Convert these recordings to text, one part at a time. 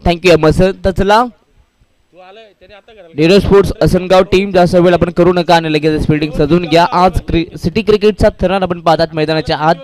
Thank you मस्त. तर चला नीरज स्पोर्ट्स असनगाव टीम जास्त वेळ आपण करू नका आणि लगेच फील्डिंग सजून घ्या. आज सिटी क्रिकेटचा थरार आपण पाहतात मैदानाच्या आत.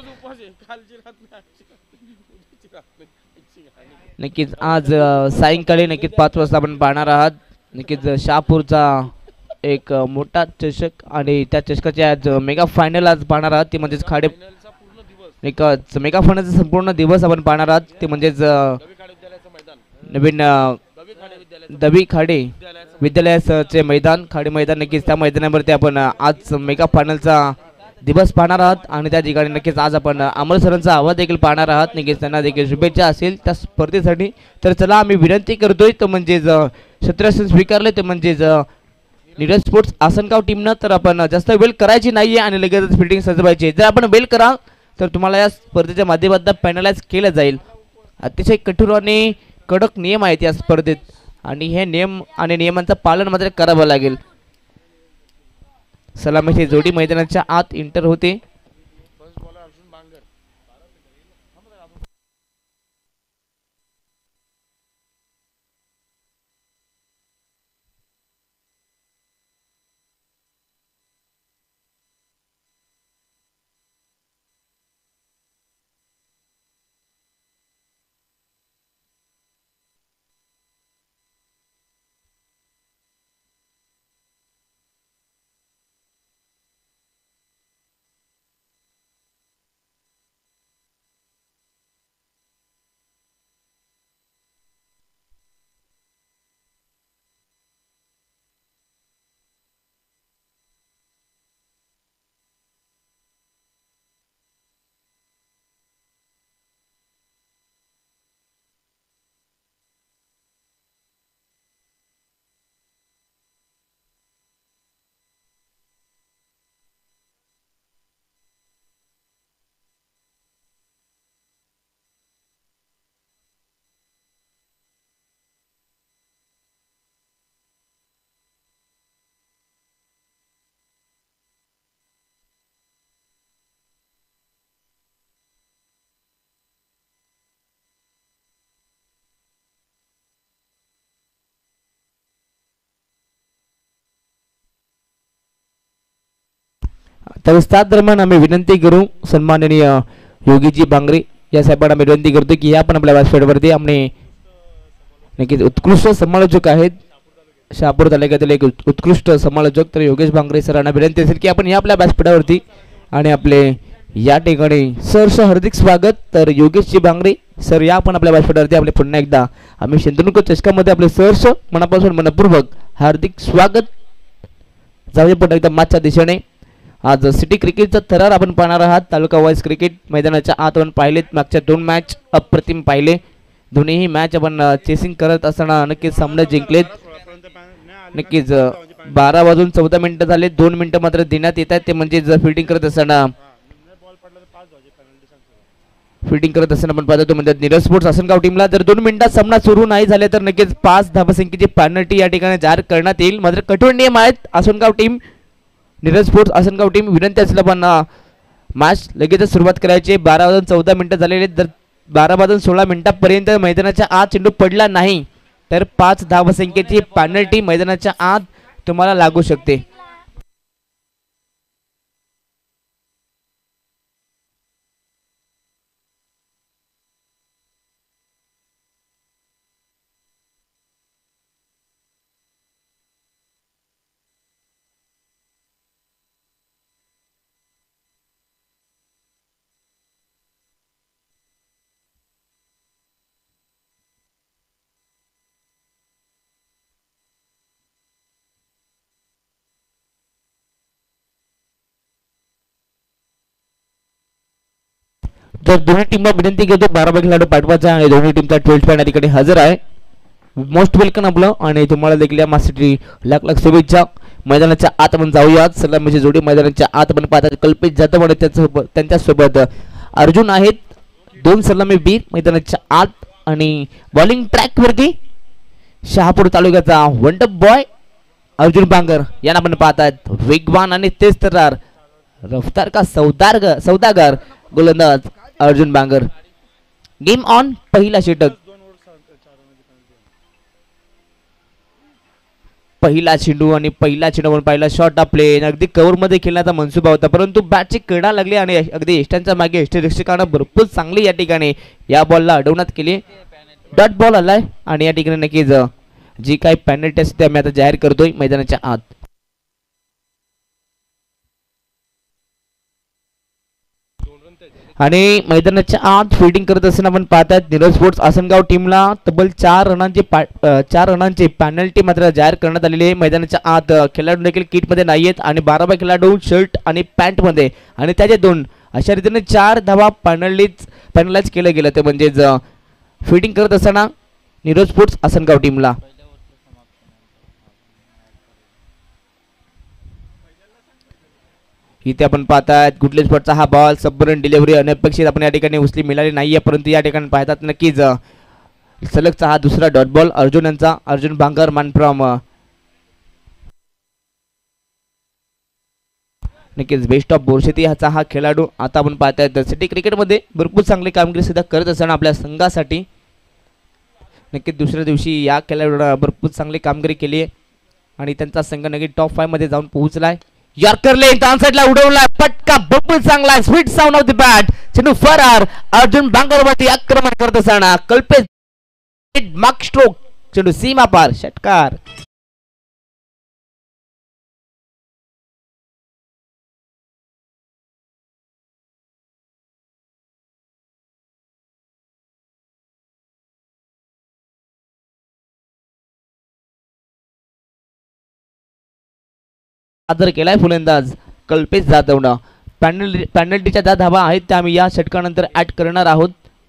नक्कीच आज सायंकाळी नक्कीच 5 वाजता आपण पाहणार आहात. नक्कीच शहापूरचा एक मोठा चषक आणि त्या चषकाचे आज मेगा फायनल आज पाहणार आहात. ते म्हणजेच खाडे एक मेगा फायनलचा संपूर्ण दिवस आपण पाहणार आहात. ते म्हणजेच नवीन दबी खाडे विद्यालयाचे मैदान खाडे मैदान. नक्कीच त्या मैदानावरती आपण आज मेगा फायनलचा दिवस पाहणार आहात आणि त्या ठिकाणी नक्कीच आज आपण अमर सरांचा आवाज देखील पाहणार आहात. नक्कीच त्यांना देखील शुभेच्छा असेल त्या स्पर्धेसाठी. तर चला आम्ही विनंती करतोय तो म्हणजेच क्षेत्ररक्षण स्वीकारले ते म्हणजेच नीरज स्पोर्ट्स आसनगाव टीमनं. तर आपण जास्त वेळ करायची नाहीये आणि लगेचच फील्डिंग सजवायची. जर आपण वेळ कराल तर तुम्हाला या स्पर्धेच्या माध्यमातून पॅनलाइज केलं जाईल. अतिशय कठोर आणि कडक नियम आहेत या स्पर्धेत आणि हे नियम आणि नियमांचं पालन मात्र करावं लागेल. सलामीची जोडी मैदानाच्या आत इंटर होते. तर विस्तार दरम्यान आम्ही विनंती करू सन्माननीय योगीजी बांगरे या साहेबांना आम्ही विनंती करतो की या पण आपल्या व्यासपीठावरती आम्ही नक्कीच उत्कृष्ट समालोचक आहेत. शहापूर तालुक्यातील एक उत्कृष्ट समालोचक तर योगेश बांगरे सरांना विनंती असेल की आपण या आपल्या व्यासपीठावरती आणि आपले या ठिकाणी सहर्ष हार्दिक स्वागत. तर योगेशजी बांगरे सर या आपण आपल्या व्यासपीठावरती आपले पुन्हा एकदा आम्ही शंतनुक चषकामध्ये आपले सहर्ष मनापासून मनपूर्वक हार्दिक स्वागत. जाऊया पुन्हा एकदा मागच्या दिशेने. आज सिटी क्रिकेटचा थरार आपण पाहणार आहात. तालुका वाईज क्रिकेट मैदानाच्या आत आपण पाहिलेत. मागच्या 2 मॅच अप्रतिम पाहिले. दोन्हीही मॅच आपण चेसिंग करत असताना नक्कीच सामने जिंकलेत. नक्कीच 12 वाजून 14 मिनिटं झाले. 2 मिनिटं मात्र देण्यात येत आहेत. ते म्हणजे फिल्डिंग करत असताना आपण पाहतो म्हणजे नीरज स्पोर्ट्स आसनगाव टीमला जर 2 मिनिटात सामना सुरू नाही झाले तर नक्कीच 5 धावसंख्येची पेनल्टी या ठिकाणी जाहीर करण्यात येईल. मात्र कठोर नियम आहेत. Asangaon team Neeraj sports Asangaon team विनंती असल्या पण मॅच लगेचच सुरुवात करायची. 12 वाजून 14 मिनिटं झालेले. जर 12 वाजून 16 मिनिटांपर्यंत मैदानाच्या आत चेंडू पडला नाही तर 5 धावसंख्येची पेनल्टी मैदानाच्या आत तुम्हाला लागू शकते. तर दोन्ही टीमला विनंती करतो 12 खेळाडू पाठवायचा आणि दोन्ही टीमचा 12 पॅन या ठिकाणी हजर आहे. मोस्ट वेलकम आपलं आणि तुम्हाला देखील या मॅचसाठी लाख लाख शुभेच्छा. मैदानाच्या आत आपण जाऊयात. सलामीची जोडी मैदानाच्या आत आपण पाहतात. कल्पित जाधव आणि त्यांच्यासोबत अर्जुन आहेत. 2 सलामी बीर मैदानाच्या आत आणि बॉलिंग ट्रॅक वरती शहापूर तालुक्याचा वंडर बॉय अर्जुन बांगर यांना आपण पाहतात. वेगवान आणि तेज तर्रार रफ्तार का सौदागर गोलंदाज अर्जुन बांगर. गेम ऑन पहिला षटक. पहिला चेंडू आणि पहिला चेंडूवर पहिला शॉट आपले अगदी कव्हरमध्ये खेळण्याचा मनसुबा होता, परंतु बॅटची कडा लागली आणि अगदी यष्टांच्या मागे यष्टीरक्षकानं भरपूर चांगली या ठिकाणी या बॉलला अडवण्यात केली. डॉट बॉल आलाय आणि या ठिकाणी नक्कीच जी काही पेनल्टी असते आम्ही आता जाहीर करतोय मैदानाच्या आत. आणि मैदानाच्या आत फिल्डिंग करत असताना आपण पाहतात नीरज स्पोर्ट्स आसनगाव टीमला तब्बल 4 रनांचे पेनल्टी मात्र जाहीर करण्यात आलेली आहे. मैदानाच्या आत खेळाडू देखील किटमध्ये नाही आहेत आणि 12 खेळाडू शर्ट आणि पॅन्टमध्ये आणि त्याचे 2 अशा रीतीने 4 धावा पॅनलाइज केलं गेलं. ते म्हणजेच फिल्डिंग करत असताना नीरज स्पोर्ट्स आसनगाव टीमला. इथे आपण पाहतात गुडले स्पॉटचा हा बॉल सबरन डिलिव्हरी अनपेक्षित आपण या ठिकाणी उचली मिळाली नाहीये, परंतु या ठिकाणी पाहतात नक्कीच सलगचा हा दुसरा डॉट बॉल अर्जुन यांचा. अर्जुन बांगर मानफ्रॉम नक्कीच बेस्ट ऑफ बोरशेती ह्याचा हा खेळाडू. आता आपण पाहतात सिटी क्रिकेटमध्ये भरपूर चांगली कामगिरी सुद्धा करत असताना आपल्या संघासाठी नक्कीच दुसऱ्या दिवशी या खेळाडूला भरपूर चांगली कामगिरी केली आहे आणि त्यांचा संघ नक्की टॉप 5 मध्ये जाऊन पोहोचलाय. यॉर्कर लेन डाउन साइडला उडवला पटका भरपूर चांगला sweet sound of the bat चेंडू फरार. अर्जुन बांगरवरती आक्रमण करत असताना कल्पेश मार्क स्ट्रोक चेंडू सीमा पार षटकार. आदर केलाय फुलंदाज कल्पेश जाधवनं. पेनल्टीच्या ज्या धावा आहेत त्या आम्ही या षटकानंतर ऍड करणार आहोत.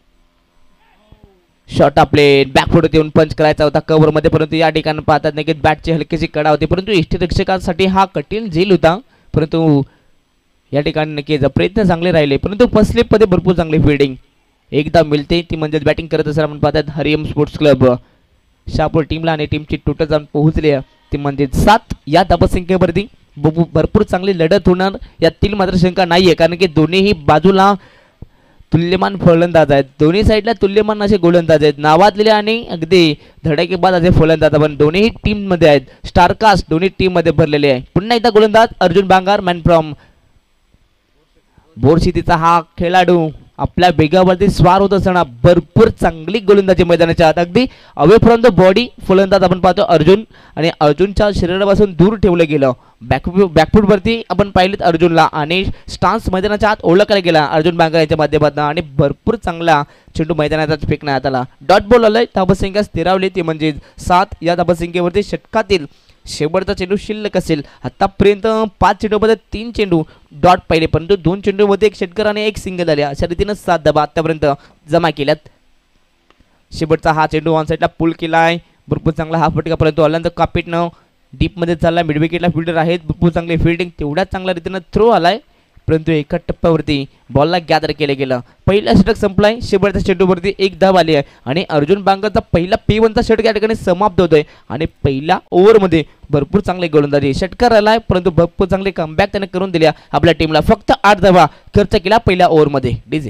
शॉट आपले बॅकफुट येऊन पंच करायचा होता कव्हर मध्ये, परंतु या ठिकाणी पाहतात नाही की बॅटची हलकीशी कडा होती, परंतु यष्टीरक्षकांसाठी हा कठीण झेल होता. परंतु या ठिकाणी नक्कीच प्रयत्न चांगले राहिले, परंतु फर्स्ट स्लिप मध्ये भरपूर चांगली फिल्डिंग एकदा मिळते ती म्हणजे बॅटिंग करत असताना आपण पाहतात हरिओम स्पोर्ट्स क्लब शहापूर टीमला आणि टीमची टोटल जाऊन पोहोचली ती म्हणजे 7 या धावसंख्येवरती. भरपूर चांगली लढत होणार यातील मात्र शंका नाहीये, कारण की दोन्हीही बाजूला तुल्यमान फलंदाज आहेत, दोन्ही साईडला तुल्यमान असे गोलंदाज आहेत, नावाजलेले आणि अगदी धडाकेबाज असे फलंदाज पण दोन्ही टीम मध्ये आहेत. स्टारकास्ट दोन्ही टीम मध्ये भरलेले आहे. पुन्हा एकदा गोलंदाज अर्जुन बांगार मॅन फ्रॉम बोरसिटीचा हा खेळाडू आपल्या वेगावरती स्वार होत असताना भरपूर चांगली गोलंदाजी मैदानाच्या आत अगदी अवे फ्रॉम द बॉडी फलंदाज आपण पाहतो अर्जुन आणि अर्जुनच्या शरीरापासून दूर ठेवलं गेलं. बॅकफुट वरती आपण पाहिलेत अर्जुनला आणि स्टान्स मैदानाच्या आत ओळखला गेला अर्जुन बांगर यांच्या माध्यमातून आणि भरपूर चांगला चेंडू मैदानात फेकण्यात आला. डॉट बॉल आलाय, धावसंख्या स्थिरावली ती म्हणजे 7 या धावसंख्येवरती षटकातील शेवटचा चेंडू शिल्लक असेल. आतापर्यंत 5 चेंडूमध्ये 3 चेंडू डॉट पाहिले, परंतु 2 चेंडूमध्ये 1 षटकार आणि 1 सिंगल आले. अशा रीतीने 7 धावा आतापर्यंत जमा केल्यात. शेवटचा हा चेंडू ऑन साईडला पुल केलाय, भरपूर चांगला हा फटका, परंतु अलांद कापीटनं डीप मध्ये चालला. मिड विकेटला फिल्डर आहेत, भरपूर चांगली फिल्डिंग, तेवढ्याच चांगल्या रीतीनं थ्रो आलाय, परंतु एका टप्प्यावरती बॉलला गॅदर केलं गेलं. पहिला षटक संपलाय, शेवटच्या चेंडूवरती 1 धाव आली आहे आणि अर्जुन बांगरचा पहिला P1चा षटक या ठिकाणी समाप्त होतोय आणि पहिल्या ओव्हरमध्ये भरपूर चांगले गोलंदाजी षटकार आलाय, परंतु भरपूर चांगले कमबॅक त्याने करून दिल्या आपल्या टीमला. फक्त 8 धावा खर्च केला पहिल्या ओव्हरमध्ये. डीजे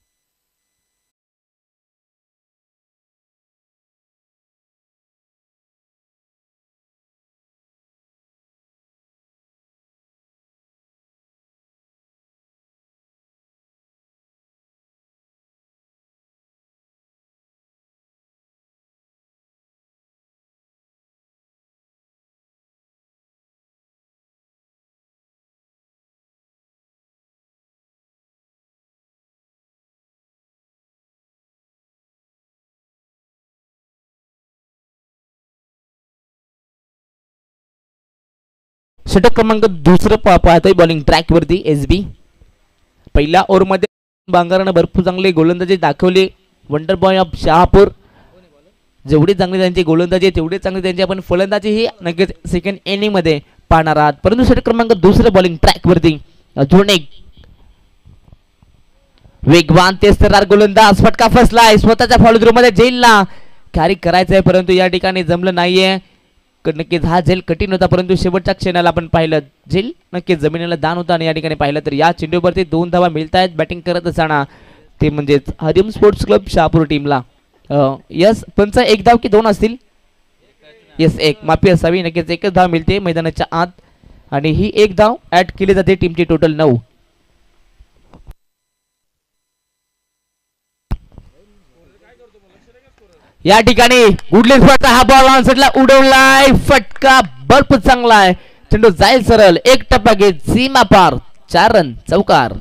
षटक क्रमांक दुसरं पाहतोय बॉलिंग ट्रॅक वरती SB. पहिल्या ओव्हरमध्ये बांगरानं भरपूर चांगले गोलंदाजी दाखवले. वंडर बॉय ऑफ शहापूर, जेवढी चांगली त्यांची गोलंदाजी तेवढी चांगली त्यांची आपण फलंदाजी ही नक्कीच सेकंड इनिंग मध्ये पाहणार आहात. परंतु षटक क्रमांक दुसरं बॉलिंग ट्रॅक वरती अजून एक वेगवान तेजतर्रार गोलंदाज, फटका फसलाय स्वतःच्या फॉलो मध्ये झेलला कॅरी करायचंय, परंतु या ठिकाणी जमलं नाहीये. नक्कीच हा झेल कठीण होता, परंतु शेवटच्या क्षणाला आपण पाहिलं झेल नक्कीच जमिनीला दान होता आणि या ठिकाणी पाहिलं तर या चेंडूवरती 2 धावा मिळत आहेत बॅटिंग करत असताना. ते म्हणजेच हरिओम स्पोर्ट्स क्लब शहापूर टीमला. यस पंच 1 धाव की 2 असतील? येस एक माफी असावी, नक्कीच एकच धाव मिळते मैदानाच्या आत आणि ही एक धाव ऍड केली जाते टीमची टोटल 9. या ठिकाणी गुडलेस हा बॉल ऑन साइडला उडवलाय, फटका भरपूर चांगला आहे, चेंडू जाईल सरळ, एक टप्पा घेत सीमा पार, 4 रन चौकार.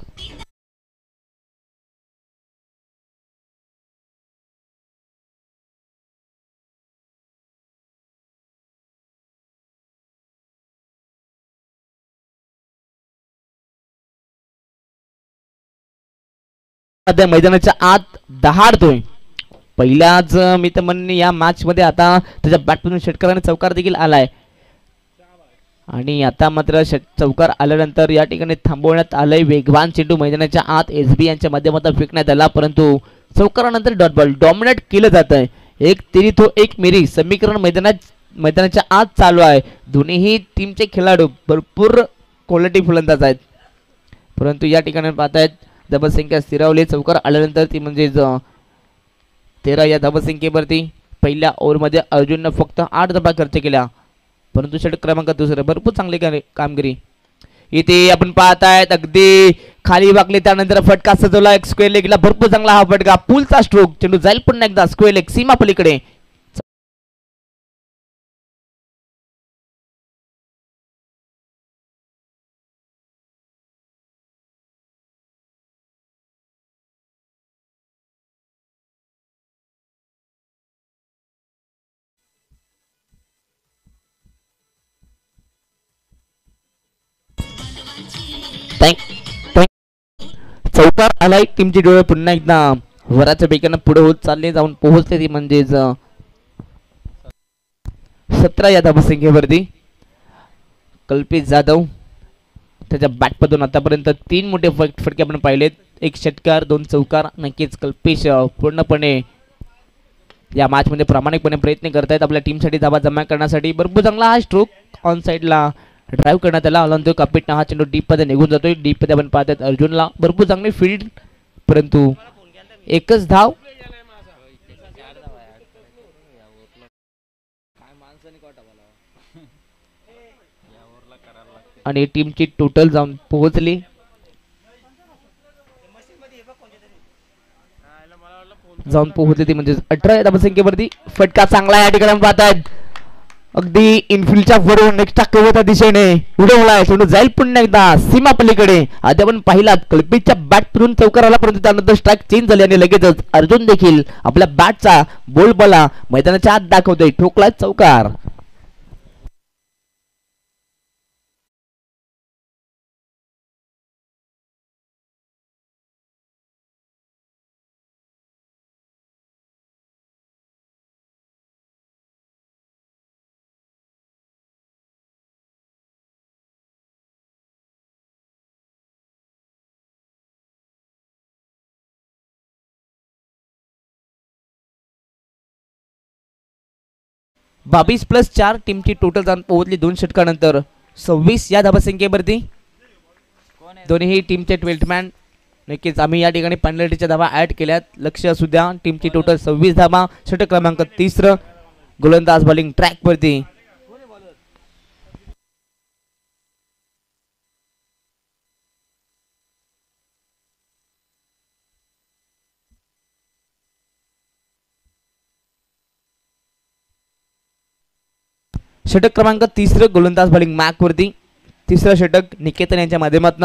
मैदानाच्या आत दहाडतोय. पहिल्याच मी तर म्हणणे या मॅच मध्ये आता त्याच्या बॅटमधून षटकाराने चौकार देखील आलाय आणि आता मात्र चौकार आल्यानंतर या ठिकाणी थांबवण्यात आलंय. वेगवान चेंडू मैदानाच्या आत एसबी यांच्या माध्यमातून फेकण्यात आला, परंतु चौकारानंतर डॉट बॉल डॉमिनेट केलं जात आहे. एक तिरी तो एक मिरी समीकरण मैदानाच्या आत चालू आहे. दोन्हीही टीमचे खेळाडू भरपूर क्वालिटी फलंदाज आहेत, परंतु या ठिकाणी पाहतायत धावसंख्या स्थिरावली. चौकार आल्यानंतर ती म्हणजे 13 या धावसंख्येवरती पहिल्या ओव्हरमध्ये अर्जुननं फक्त 8 धावा खर्च केल्या, परंतु षटक क्रमांक दुसरं भरपूर चांगली कामगिरी. इथे आपण पाहतायत अगदी खाली वाकले, त्यानंतर फटका सजवला एक स्क्वेअर लेगला, भरपूर चांगला हा फटका, पुलचा स्ट्रोक, चेंडू जाईल पुन्हा एकदा स्क्वेअर लेग सीमा पलीकडे. चौकार आलाय. टीमची डोळे पुन्हा एकदा वराच्या बेकानं पुढे होत चालले, जाऊन पोहोचले ती म्हणजेच 17 या धावसंख्येवरती. कल्पेश जाधव त्याच्या बॅटमधून आतापर्यंत 3 मोठे फटके आपण पाहिलेत, 1 षटकार 2 चौकार. नक्कीच कल्पेश पूर्णपणे या मॅच मध्ये प्रामाणिकपणे प्रयत्न करतायत आपल्या टीमसाठी धावा जमा करण्यासाठी. भरपूर चांगला हा स्ट्रोक ऑन साइडला ड्राईव्ह करण्यात आला, अलंतो कापिटना हा चेंडू डीप मध्ये निघून जातोय. डीप मध्ये आपण पाहतात अर्जुनला भरपूर चांगली फील्ड, परंतु एकच धाव. आणि टीमची टोटल जाऊन पोहोचली ती म्हणजे 18 या धावसंख्येवरती. फटका चांगला या ठिकाणी पाहतात, अगदी इनफिल्डच्या वरून एक्स्ट्रा कव्हरच्या दिशेने उडवलाय, चेंडू जाईल पुन्हा एकदा सीमा पलीकडे. आधी आपण पाहिलात कल्पेशच्या बॅट फिरून चौकार आला, परंतु त्यानंतर स्ट्राईक चेंज झाली आणि लगेचच अर्जुन देखील आपल्या बॅटचा बोलबाला मैदानाच्या आत दाखवतोय, ठोकला चौकार. +22 टीमची टोटल जाऊन पोहोचली 2 षटकानंतर 26 या धावसंख्येवरती. दोन्ही टीमचे 12th मॅन. नक्कीच आम्ही या ठिकाणी पेनल्टीच्या धावा ऍड केल्यात, लक्ष असू द्या. टीमची टोटल 26 धावा, षटक क्रमांक 3. गोलंदाज बॉलिंग ट्रॅक वरती. षटक क्रमांक 3 गोलंदाज बॉलिंग मॅक वरती. 3रं षटक निकेतन यांच्या माध्यमातून.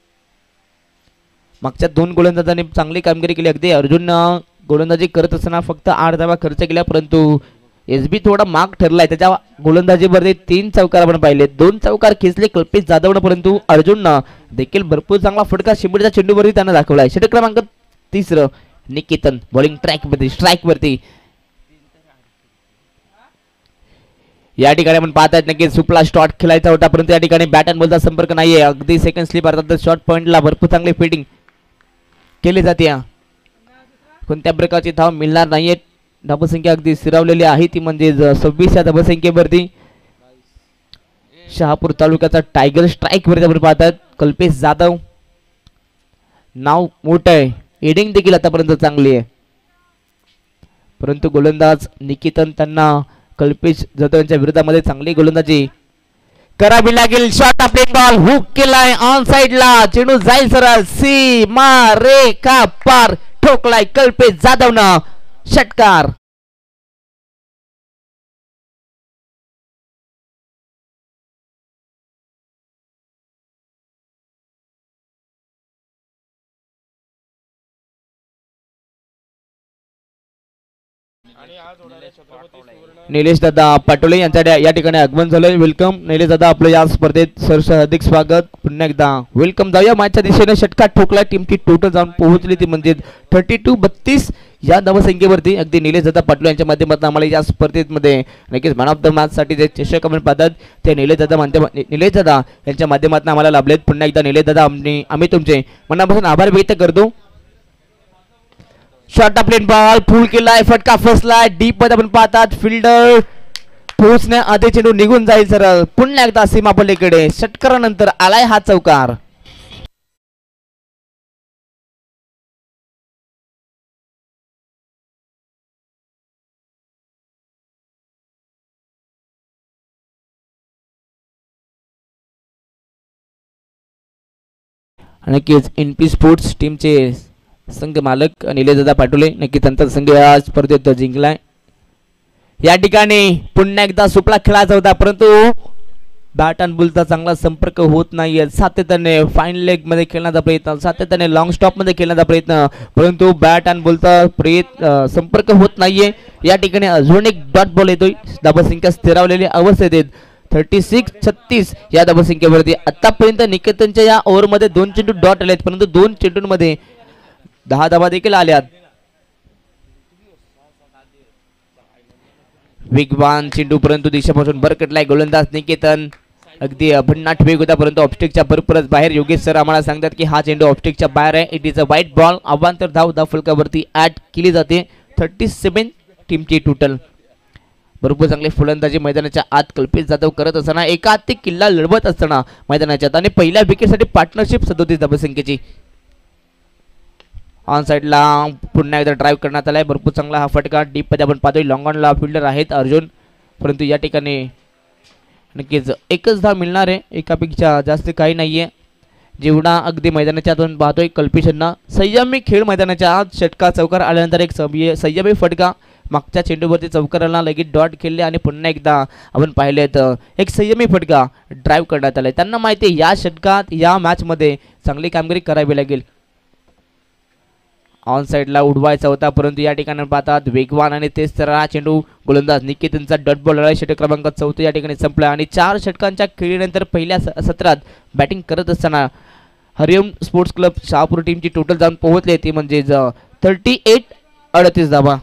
मागच्या 2 गोलंदाजांनी चांगली कामगिरी केली. अगदी अर्जुन गोलंदाजी करत असताना फक्त 8 धावा खर्च केल्या, परंतु एसबी थोडा माग ठरलाय. त्याच्या गोलंदाजीवरती 3 चौकार आपण पाहिले, 2 चौकार खेचले कल्पेश जाधवनं, परंतु अर्जुननं देखील भरपूर चांगला फटका शिंबडीच्या चेंडूवरती त्यानं दाखवलाय. षटक क्रमांक 3 निकेतन बॉलिंग ट्रॅक वरती, स्ट्राईक वरती. या ठिकाणी आपण पाहतायत नक्की सुपला शॉट खेळायचा होता, परंतु या ठिकाणी बॅट अँड बॉलचा संपर्क नाहीये. अगदी सेकंड स्लिप अर्थात शॉर्ट पॉइंटला भरपूर चांगली फिल्डिंग केली जाते. कोणत्या प्रकारची धाव मिळणार नाहीये. धावसंख्या अगदी स्थिरावलेली आहे, ती म्हणजे 26 या धावसंख्येवरती. शहापूर तालुक्याचा टायगर स्ट्राईक वरती आपण पाहतात कल्पेश जाधव. नाव मोठं आहे, हेडिंग देखील आतापर्यंत चांगली आहे, परंतु गोलंदाज निकेतन त्यांना कल्पेश जाधव यांच्या विरोधामध्ये चांगली गोलंदाजी करावी लागेल. शॉट आपले बॉल हुक केलाय ऑन साइडला, चेंडू जाईल सरळ सीमा रेखा पार, ठोकलाय कल्पेश जाधवनं, षटकार. निलेश दादा पाटोले यांच्या या ठिकाणी आगमन झालंय. वेलकम निलेश दादा, आपलं या स्पर्धेत सहर्ष हार्दिक स्वागत. पुन्हा एकदा वेलकम. जाऊया मॅचच्या दिशेने. षटकार ठोकला, टीमची टोटल जाऊन पोहोचली ती म्हणजे 32-32 या धावसंख्येवरती. अगदी निलेश दादा पाटोले यांच्या माध्यमातून आम्हाला या स्पर्धेमध्ये नक्कीच मॅन ऑफ द मॅच साठी जे चषक आपण पाहतात ते निलेश दादा यांच्या माध्यमातून आम्हाला लाभलेत. पुन्हा एकदा निलेश दादा आम्ही तुमचे मनापासून आभार व्यक्त करतो. शॉर्ट प्लेन बॉल फुल केलाय, फटका फसलाय डीप मध्ये आपण पाहतात. फिल्डर पोहोचण्या आधी चेंडू निघून जाईल सरळ. पुन्हा एकदा सीमा पलीकडे षटकारानंतर आलाय हा चौकार. नक्कीच एनपी स्पोर्ट्स टीमचे संघ मालक निलेशदादा पाटोले नक्की त्यांचा संघ या स्पर्धेत जिंकलाय. या ठिकाणी पुन्हा एकदा सुपला खेळायचा होता, परंतु बॅट अँड बॉलचा चांगला संपर्क होत नाहीये. सातत्याने फाईन लेग मध्ये खेळण्याचा प्रयत्न, सातत्याने लॉंग स्टॉप मध्ये खेळण्याचा प्रयत्न, परंतु बॅट अँड बॉलचा संपर्क होत नाहीये. या ठिकाणी अजून एक डॉट बॉल येतोय. धावसंख्या स्थिरावलेली अवस्थेत आहेत 36-36 या धावसंख्येवरती. आतापर्यंत निकेतनच्या या ओव्हरमध्ये 2 चेंडू डॉट आलेत, परंतु 2 चेंडूंमध्ये 10 धावा देखील आल्यात. वेगवान चेंडू परंतु दिशेपासून भरकटलाय गोलंदाज निकेतन. अगदी भन्नाट वेग होता, परंतु ऑफस्टिकच्या बरोबरच बाहेर. योगेश सर आम्हाला सांगतात की हा चेंडू ऑफस्टिकच्या बाहेर आहे. It is a white ball. अवांतर धाव फलकावरती ऍड केली जाते. 37 टीमची टोटल. भरपूर चांगली फलंदाजी मैदानाच्या आत कल्पेश जाधव करत असताना एकात किल्ला लढवत असताना मैदानाच्या आत आणि पहिल्या विकेटसाठी पार्टनरशिप 37 धावसंख्येची. ऑन साइडला पुन्हा एकदा ड्राईव्ह करण्यात आलाय. भरपूर चांगला हा फटका डीप मध्ये आपण पाहतोय. लॉंग ऑनला फिल्डर आहेत अर्जुन, परंतु या ठिकाणी नक्कीच एकच धाव मिळणार आहे, एकापेक्षा जास्त काही नाहीये. जेवढा अगदी मैदानाच्या आतून पाहतोय कल्पेशांना संयमी खेळ मैदानाच्या आत. षटका चौकार आल्यानंतर एक संयमी फटका. मागच्या चेंडूवरती चौकाराला लगेच डॉट खेळले आणि पुन्हा एकदा आपण पाहिले तर एक संयमी फटका ड्राईव्ह करण्यात आलाय. त्यांना माहिती आहे या षटकात या मॅच मध्ये चांगली कामगिरी करावी लागेल. ऑन साइडला उडवायचा होता, परंतु या ठिकाणी पाहतात वेगवान आणि तेच तर हा चेंडू गोलंदाज निकेतनचा डॉट बॉल आला. षटक क्रमांक 4 या ठिकाणी संपला आणि 4 षटकांच्या खेळीनंतर पहिल्या सत्रात बॅटिंग करत असताना हरिओम स्पोर्ट्स क्लब शहापूर टीमची टोटल जाऊन पोहोचले ती म्हणजे 38 धावा.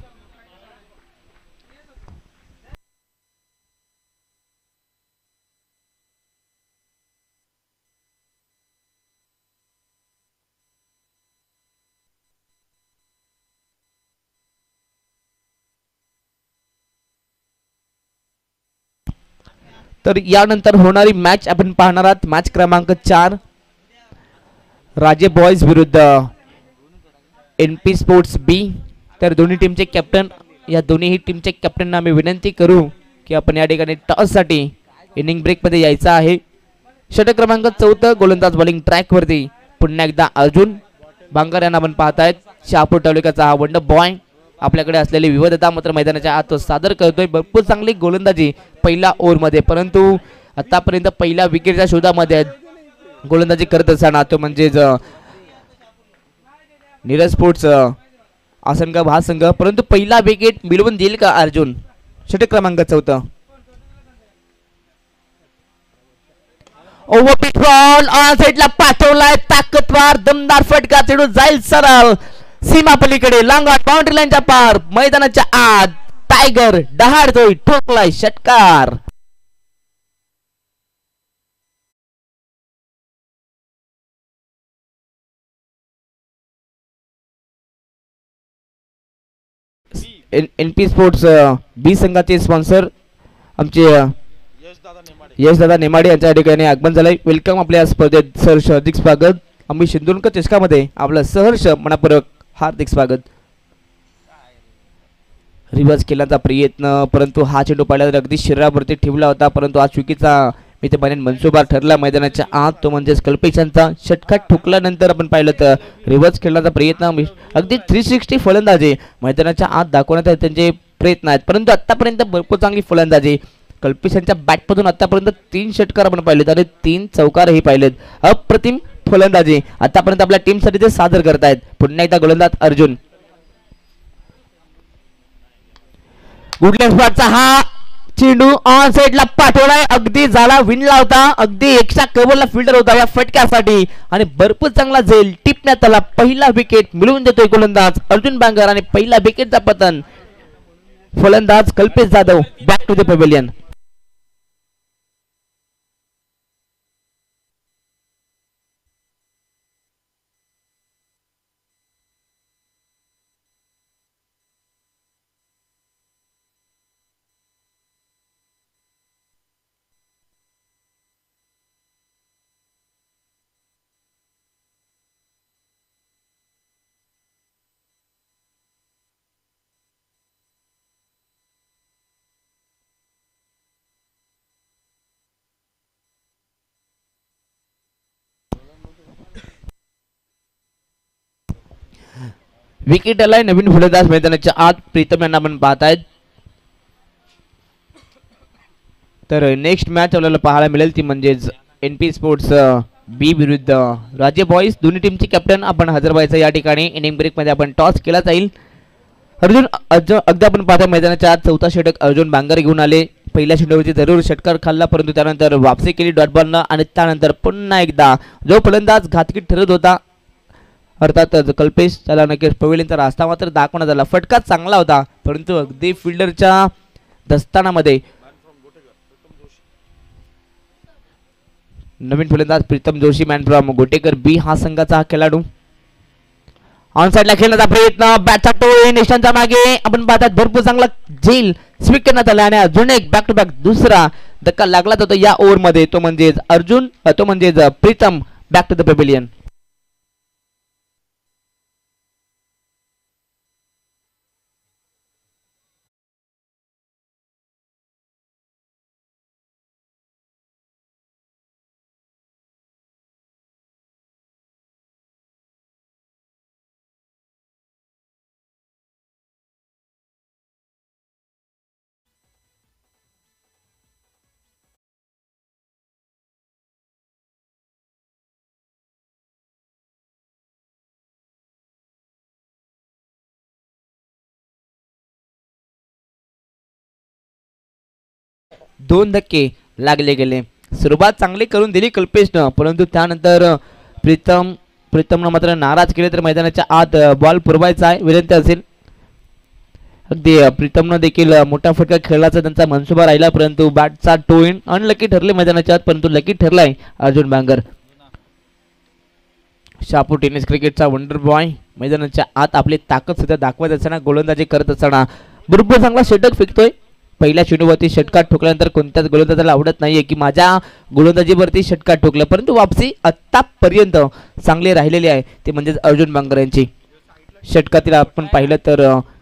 तर यानंतर होणारी मॅच आपण पाहणार आहात. मॅच क्रमांक 4 राजे बॉयज विरुद्ध एनपी स्पोर्ट्स बी. तर दोन्ही टीमचे कॅप्टन, या दोन्ही टीमचे कॅप्टनना आम्ही विनंती करू की आपण या ठिकाणी टॉस साठी इनिंग ब्रेक मध्ये यायचं आहे. षटक क्रमांक 4 गोलंदाज बॉलिंग ट्रॅक वरती पुन्हा एकदा अर्जुन बांगर यांना आपण पाहतायत. शहापूर तालुक्याचा हा वंडर बॉय आपल्याकडे असलेली विविधता मात्र मैदानाच्या आत सादर करतोय. भरपूर चांगली गोलंदाजी पहिल्या ओव्हर मध्ये, परंतु आतापर्यंत पहिल्या विकेटच्या शोधामध्ये गोलंदाजी करत असताना तो म्हणजे नीरज स्पोर्ट्स आसनगाव हा संघ, परंतु पहिला विकेट मिळवून देईल का अर्जुन. षटक क्रमांक 4 ओव्हरपिच बॉल ऑन साइडला पाठवलाय. ताकदवार दमदार फटका, चेंडू जाईल सरळ सीमा पलीकडे लॉंग ऑन बाउंड्री लाईनच्या पार. मैदानाच्या आत टायगर डहाळतोय, ठोकलाय षटकार. एनपी स्पोर्ट्स बी संघाचे स्पॉन्सर आमचे यशदादा नेमाडे यांच्या ठिकाणी आगमन झालंय. वेलकम. आपल्या स्पर्धेत सहर्ष हार्दिक स्वागत. आम्ही सिंधुदुर्ग चषकामध्ये आपलं सहर्ष मनापूर्वक हार्दिक स्वागत. रिव्हर्स केल्याचा प्रयत्न, परंतु हा चेंडू पाहिला अगदी शरीरावरती ठेवला होता, परंतु हा चुकीचा मी ते म्हणेन मनसुबा ठरला मैदानाच्या आत, तो म्हणजेच कल्पेशांचा षटकार ठोकल्यानंतर आपण पाहिलं तर रिव्हर्स खेळण्याचा प्रयत्न, अगदी 360 फलंदाजी मैदानाच्या आत दाखवण्यात त्यांचे प्रयत्न आहेत, परंतु आतापर्यंत भरपूर चांगली फलंदाजी कल्पेशांच्या बॅटमधून आतापर्यंत 3 षटकार आपण पाहिलेत आणि 3 चौकारही पाहिलेत. अप्रतिम फलंदाजी आतापर्यंत आपल्या टीमसाठी ते सादर करतायत. पुन्हा एकदा गोलंदाज अर्जुन, गुडलेस स्पॉटचा हा चेंडू ऑन साइडला पाठवलाय, अगदी झाला विणला होता, अगदी एकशा कव्हरला फिल्डर होता या फटक्यासाठी आणि भरपूर चांगला झेल टिपण्यात आला. पहिला विकेट मिळवून देतोय गोलंदाज अर्जुन बांगर आणि पहिला विकेटचा पतन फलंदाज Kalpesh Jadhav. Back to the pavilion. Wicket आलाय नवीन फलंदाज मैदानाच्या आत प्रीतम यांना आपण पाहतायत. तर नेक्स्ट मॅच आपल्याला पाहायला मिळेल ती म्हणजेच NP स्पोर्ट्स बी विरुद्ध राज्य बॉईज. दोन्ही टीमची कॅप्टन आपण हजर व्हायचं या ठिकाणी. इनिंग ब्रेक मध्ये आपण टॉस केला जाईल. अर्जुन अगदी आपण पाहता मैदानाच्या आत चौथा षटक अर्जुन बांगर घेऊन आले. पहिल्या चेंडूवरती जरूर षटकार खाल्ला, परंतु त्यानंतर वापसी केली डॉट बॉलनं आणि त्यानंतर पुन्हा एकदा जो फलंदाज घातकी ठरत होता अर्थातच कल्पेश, त्याला नक्कीच पवेलियनचा रास्ता मात्र दाखवण्यात आला. फटका चांगला होता, परंतु अगदी फिल्डरच्या दस्तानामध्ये नवीन फलंदाज Pritam Joshi man from Gotekar B हा संघाचा हा खेळाडू ऑन साइडला खेळण्याचा प्रयत्न, बॅटचा टोळी निशांच्या मागे आपण पाहतात भरपूर चांगला झेल स्वीक करण्यात आला आणि अजून एक बॅक टू बॅक दुसरा धक्का लागला होता या ओव्हर मध्ये. तो म्हणजेच Pritam back to the pavilion. दोन धक्के लागले गेले. सुरुवात चांगली करून दिली कल्पेशनं, परंतु त्यानंतर प्रीतमनं मात्र नाराज केले. तर मैदानाच्या आत बॉल पुरवायचा आहे विनंती असेल. अगदी प्रीतमनं देखील मोठा फटका खेळायचा त्यांचा मनसुबा राहिला, परंतु बॅटचा टोइन अनलकी ठरले मैदानाच्या आत, परंतु लकी ठरलाय Arjun Bangar. Shahapur tennis cricket wonder boy मैदानाच्या आत आपली ताकद सुद्धा दाखवत असताना गोलंदाजी करत असताना बरोबर चांगला षटक फेकतोय. पहिल्या चेंडूवरती षटकार ठोकल्यानंतर कोणत्याच गोलंदाजाला आवडत नाहीये की माझ्या गोलंदाजीवरती षटकार ठोकलं, परंतु वापसी आतापर्यंत चांगली राहिलेली आहे ते म्हणजेच अर्जुन बांगर यांची. षटकातील आपण पाहिलं तर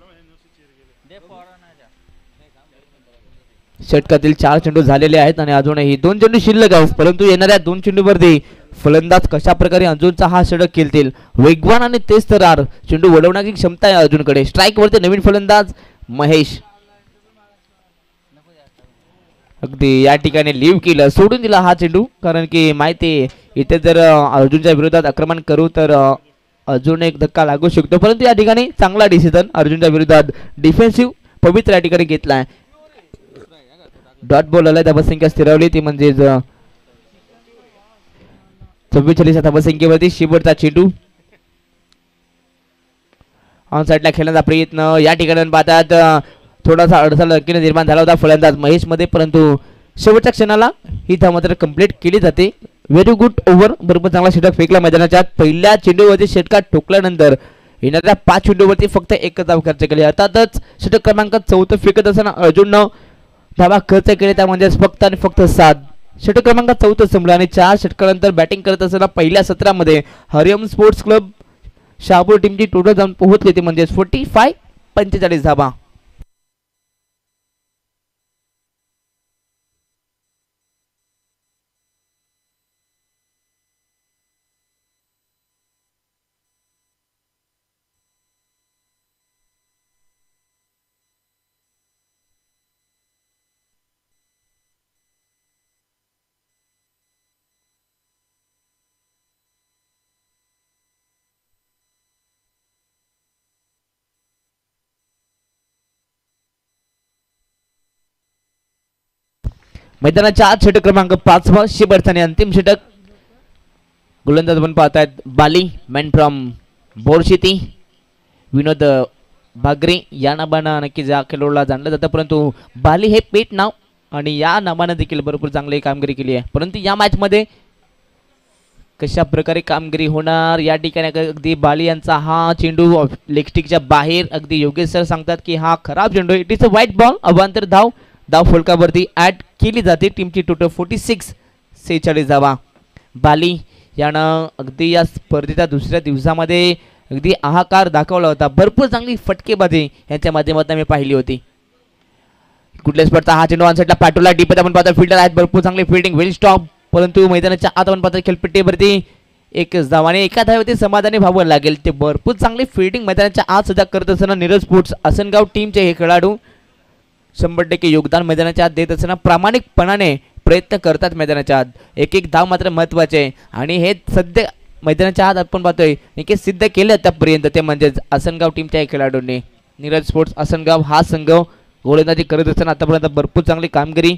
षटकातील 4 चेंडू झालेले आहेत आणि अजूनही 2 चेंडू शिल्लक आहेत, परंतु येणाऱ्या 2 चेंडूवरती फलंदाज कशा प्रकारे अर्जुनचा हा षटक खेळतील. वेगवान आणि तेज तरार चेंडू वळवण्याची क्षमता आहे अर्जुनकडे. स्ट्राईक वरती नवीन फलंदाज महेश अगदी या ठिकाणी लिव्ह केलं, सोडून दिला हा चेंडू, कारण की माहिती इथे जर अर्जुनच्या विरोधात आक्रमण करू तर अजून एक धक्का लागू शकतो, परंतु या ठिकाणी चांगला डिसिजन अर्जुनच्या विरोधात डिफेन्सिव्ह पवित्र या ठिकाणी घेतलाय. डॉट बॉल आलाय, धावसंख्या स्थिरावली ती म्हणजेच 44 धावसंख्येवरती. शेवटचा चेंडू ऑन साइडला खेळण्याचा प्रयत्न या ठिकाणी पाहतात थोडासा अडथळा नक्कीच निर्माण झाला होता फलंदाज महेश मध्ये, परंतु शेवटच्या क्षणाला ही धाव मात्र कंप्लीट केली जाते. व्हेरी गुड ओव्हर, बरोबर चांगला षटक फेकला मैदानाच्या आत. पहिल्या चेंडूवरती षटकार ठोकल्यानंतर येणाऱ्या 5 चेंडूवरती फक्त एकच धाव खर्च केली. अर्थातच षटक क्रमांक 4 फेकत असताना अर्जुननं धावा खर्च केले, त्या म्हणजेच फक्त आणि फक्त 7. षटक क्रमांक 4 संपला आणि 4 षटकानंतर बॅटिंग करत असताना पहिल्या सत्रामध्ये हरिओम स्पोर्ट्स क्लब शहापूर टीमची टोटल जाऊन पोहोचली ती म्हणजे 45-45 धावा. मैदानाच्या आत षटक क्रमांक 5 वा शेवटचा आणि अंतिम षटक. गोलंदाज आपण पाहतायत बाली मॅन फ्रॉम बोरशिती विनोद बागरे या नावानं नक्कीच या खेळाडूला जाणलं जातं, परंतु बाली हे पेट नाव आणि या नावानं देखील भरपूर चांगली कामगिरी केली आहे. परंतु या मॅचमध्ये कशा प्रकारे कामगिरी होणार या ठिकाणी अगदी बाली यांचा हा चेंडू लेगस्टिकच्या बाहेर अगदी योगेश सर सांगतात की हा खराब चेंडू, it is a white ball. अवांतर धाव फलकावरती ॲड केली जाते. टीमची टोटल 46 धावा. बाली यानं अगदी या स्पर्धेच्या दुसऱ्या दिवसामध्ये अगदी हाहाकार दाखवला होता. भरपूर चांगली फटकेबाजी यांच्या माध्यमातून आम्ही पाहिली होती. कुठल्या स्पॉटचा हा चेंडू ऑनसाइडला पाठवला. डीपमध्ये आपण पाहतो फिल्डर आहेत, भरपूर चांगली फिल्डिंग, वेल स्टॉप. परंतु मैदानाच्या आत आपण पाहतो खेळपट्टीवरती एक धावाने एका धावेवरती समाधानी व्हावं लागेल. ते भरपूर चांगली फिल्डिंग मैदानाच्या आत सध्या करत असताना नीरज स्पोर्ट्स आसनगाव टीमचे हे खेळाडू 100% योगदान मैदानाच्या आत देत असताना प्रामाणिकपणाने प्रयत्न करतात मैदानाच्या आत. एक धाव मात्र महत्त्वाचे आहे आणि हे सध्या मैदानाच्या आत आपण पाहतोय हे सिद्ध केलं आतापर्यंत, ते म्हणजेच आसनगाव टीमच्या खेळाडूंनी. नीरज स्पोर्ट्स आसनगाव हा संघ गोलंदाजी करत असताना आतापर्यंत भरपूर चांगली कामगिरी.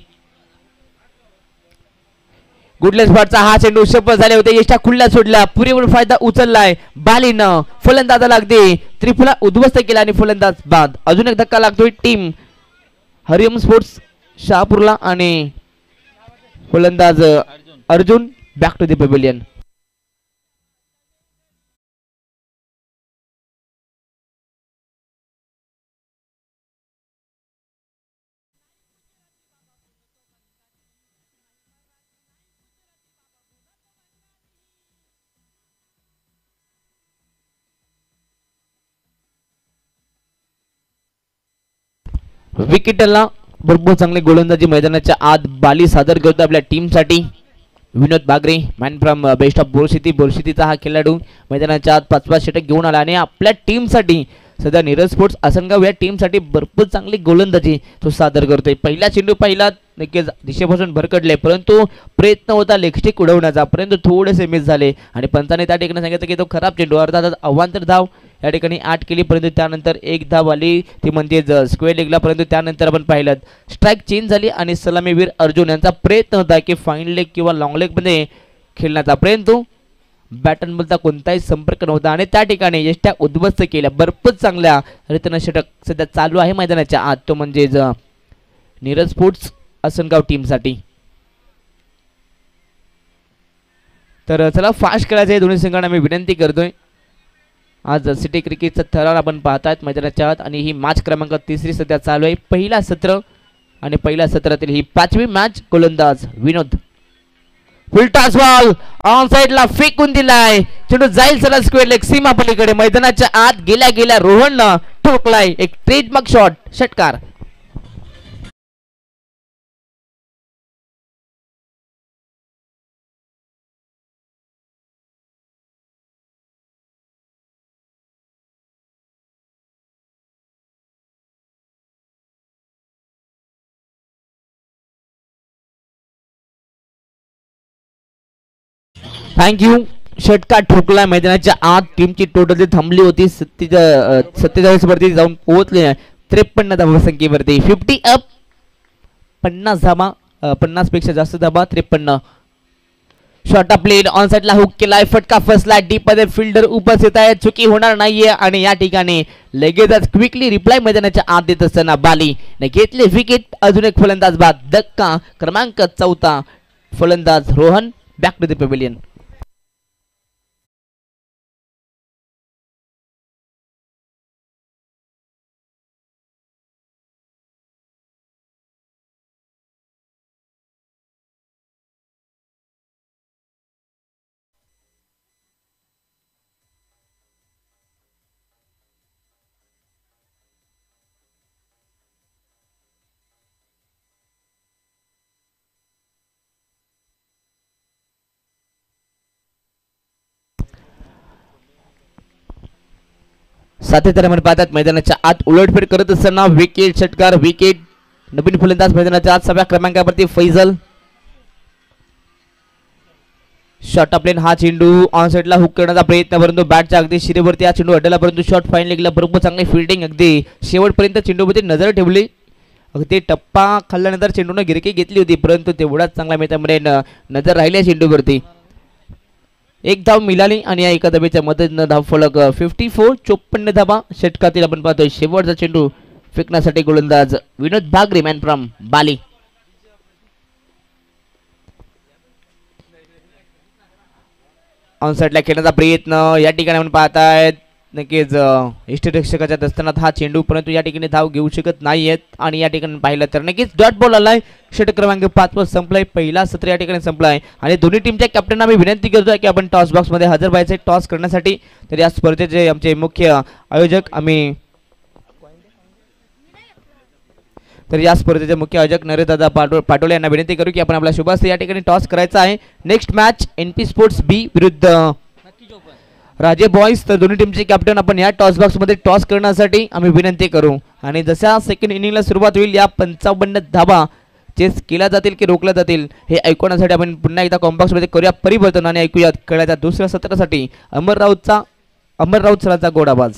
गुडलेस स्पॉटचा हा चेंडू सफल झाले होते, यष्टा खुल्ला सोडला, पुरेपूर फायदा उचललाय बालीनं. फलंदाजाला अगदी त्रिफुला उद्ध्वस्त केला आणि फलंदाज बाद. अजून एक धक्का लागतोय टीम हरिओम स्पोर्ट्स शहापूरला आणि फलंदाज Arjun back to the pavilion. विकेटला भरपूर चांगली गोलंदाजी मैदानाच्या आत बाली सादर करतो आपल्या टीमसाठी. Vinod Bagre man from best of बोरशितीचा हा खेळाडू मैदानाच्या आत 5वा षटक घेऊन आला आणि आपल्या टीमसाठी सध्या नीरज स्पोर्ट्स आसनगाव या टीमसाठी भरपूर चांगली गोलंदाजी तो सादर करतोय. पहिला चेंडू पहिला नक्कीच दिशेपासून भरकटले, परंतु प्रयत्न होता लेगस्टिक उडवण्याचा, परंतु थोडेसे मिस झाले आणि पंचाने त्या ठिकाणी सांगितलं की तो खराब चेंडू. अर्थातच अवांतर धाव या ठिकाणी 8 केली, परंतु त्यानंतर एक धाव आली ती म्हणजेच स्क्वेअर लेगला. परंतु त्यानंतर आपण पाहिलं स्ट्राईक चेंज झाली आणि सलामीवीर अर्जुन यांचा प्रयत्न होता की फाईन लेग किंवा लॉंग लेगमध्ये खेळण्याचा, परंतु बॅटन बॉलचा कोणताही संपर्क नव्हता आणि त्या ठिकाणी यष्ट्या उद्ध्वस्त केल्या. भरपूर चांगल्या रीतीनं षटक सध्या चालू आहे मैदानाच्या आत, तो म्हणजेच नीरज स्पोर्ट्स आसनगाव टीमसाठी. तर चला फास्ट खेळायचं आहे दोन्ही संघांना मी विनंती करतोय. आज सिटी क्रिकेटचा थरार आपण पाहतायत मैदानाच्या आत आणि ही मॅच क्रमांक 3 सध्या चालू आहे. पहिला सत्र आणि पहिल्या सत्रातील ही 5वी मॅच. गोलंदाज Vinod, full toss ball on साइडला फेकून दिलाय, चेंडू जाईल सरळ स्क्वेअर लेग सीमा पलीकडे. मैदानाच्या आत गेल्या रोहननं ठोकलाय एक ट्रेडमार्क शॉट, षटकार. थँक्यू. षटकार ठोकला मैदानाच्या आत. टीमची टोटल थांबली होती 47 वरती जाऊन पोहोचले 53 धावा संख्येवरती. 50 अप, 50 धावा, 50 पेक्षा जास्त धावा 53. शॉट प्लेड ऑन साइडला हुक केलाय, फटका फसला, डीप मध्ये फिल्डर उपस्थित आहे, चुकी होणार नाहीये आणि या ठिकाणी लगेचच क्विकली रिप्लाय मैदानाच्या आत देत असताना बाली ने घेतले विकेट. अजून एक फलंदाज बाद. धक्का क्रमांक 4, फलंदाज Rohan back to the pavilion. सातत्याने आपण पाहतात मैदानाच्या आत उलटफेर करत असताना विकेट, षटकार, विकेट. नवीन फलंदाज मैदानाच्या आत 6व्या क्रमांकावरती फैजल. शॉट प्लेन हा चेंडू ऑन साइडला हुक करण्याचा प्रयत्न, परंतु बॅटच्या अगदी शिरेवरती हा चेंडू अडला, परंतु शॉट फाईन लेगला. बरोबर चांगली फिल्डिंग, अगदी शेवटपर्यंत चेंडूवरती नजर ठेवली अगदी टप्पा खाल्ल्यानंतर चेंडूने गिरकी घेतली होती, परंतु तेवढाच चांगला मैदानामध्ये नजर राहिली चेंडूवरती. एक धाव मिळाली आणि या एका धावेच्या मदतीनं धाव फलक 54 54 धावा. षटकातील आपण पाहतोय शेवटचा चेंडू फेकण्यासाठी गोलंदाज विनोद भागरे मॅन फ्रॉम बाली. ऑनसाइडला खेळण्याचा प्रयत्न या ठिकाणी आपण पाहतायत. नक्कीच इष्टरक्षकाच्या दस्तनात हा चेंडू, परंतु या ठिकाणी धाव घेऊ शकत नाहीयेत. आणि या ठिकाणी पाहिलं तर नक्कीच डॉट बॉल आलाय. षटक क्रमांक 5 वर संपलाय. पहिला सत्र या ठिकाणी संपलाय आणि दोन्ही टीमच्या कॅप्टनना मी विनंती करतोय की आपण टॉस बॉक्स मध्ये हजर व्हायचे टॉस करण्यासाठी. तर या स्पर्धेचे आमचे मुख्य आयोजक नरेशदादा पाटोले यांना विनंती करू की आपण आपला शुभास्ते या ठिकाणी टॉस करायचा आहे. Next match NP sports B विरुद्ध राजे बॉयज. तर दोन्ही टीमचे कॅप्टन आपण या टॉस बॉक्स मध्ये टॉस करण्यासाठी आम्ही विनंती करू. आणि जशा सेकंड इनिंगला सुरुवात होईल या 55 धावा चेस केल्या जातील की रोखल्या जातील हे ऐकवण्यासाठी आपण पुन्हा एकदा कॉम्बॉक्स मध्ये करूया परिवर्तन आणि ऐकूया खेळाच्या दुसऱ्या सत्रासाठी अमर राऊत सरांचा गोड आवाज.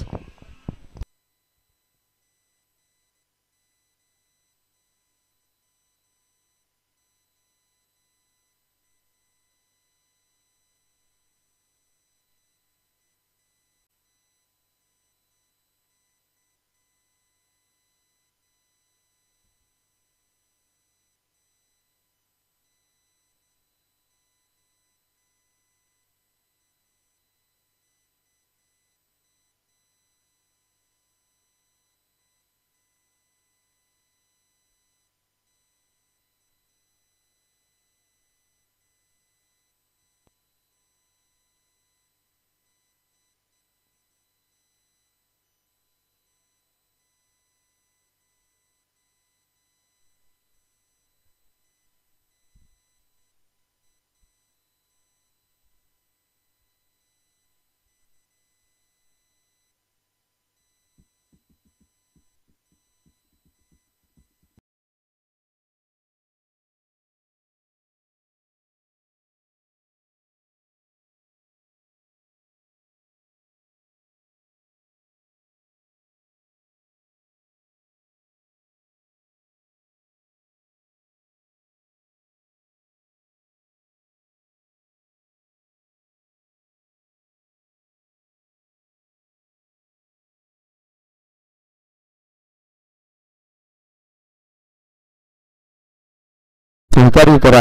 सहकार्य करा.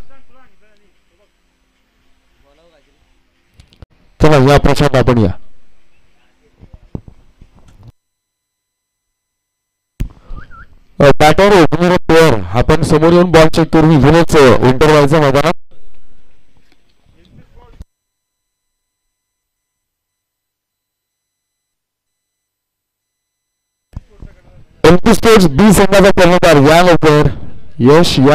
चला या प्रश्नात आपण या. बॅटर ओपनर प्लेअर आपण समोर येऊन बॉल चेक करून इथूनच एंटर व्हायचं मैदानात. NP स्पोर्ट्स बी संघाचा कर्णधार या लवकर. यश या.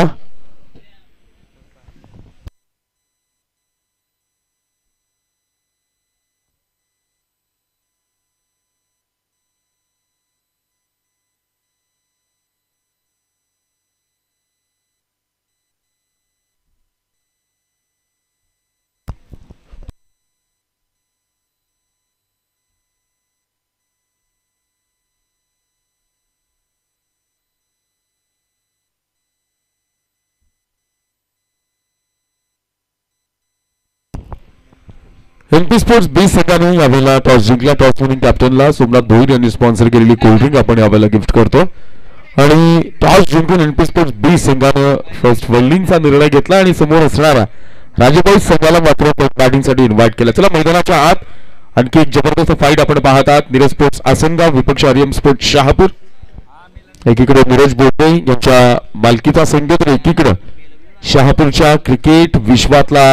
NP स्पोर्ट्स बी संघाने यावेळेला टॉस जिंकला. टॉस विनिंग कॅप्टनला सोमनाथ भोईर यांनी स्पॉन्सर केलेली कोल्ड्रिंक आपण यावेळेला गिफ्ट करतो. आणि टॉस जिंकून NP स्पोर्ट्स बी संघानं फर्स्ट बॉलिंगचा निर्णय घेतला आणि समोर असणारा राजेबाई संघाला मात्र बॅटिंगसाठी इन्व्हाइट केलं. चला मैदानाच्या आत आणखी एक जबरदस्त फाईट आपण पाहत आहात. नीरज स्पोर्ट्स आसनगाव विपक्ष आर्यम स्पोर्ट्स शहापूर. एकीकडे नीरज बोटे यांच्या मालकीचा संघ तर एकीकडे शहापूरच्या क्रिकेट विश्वातला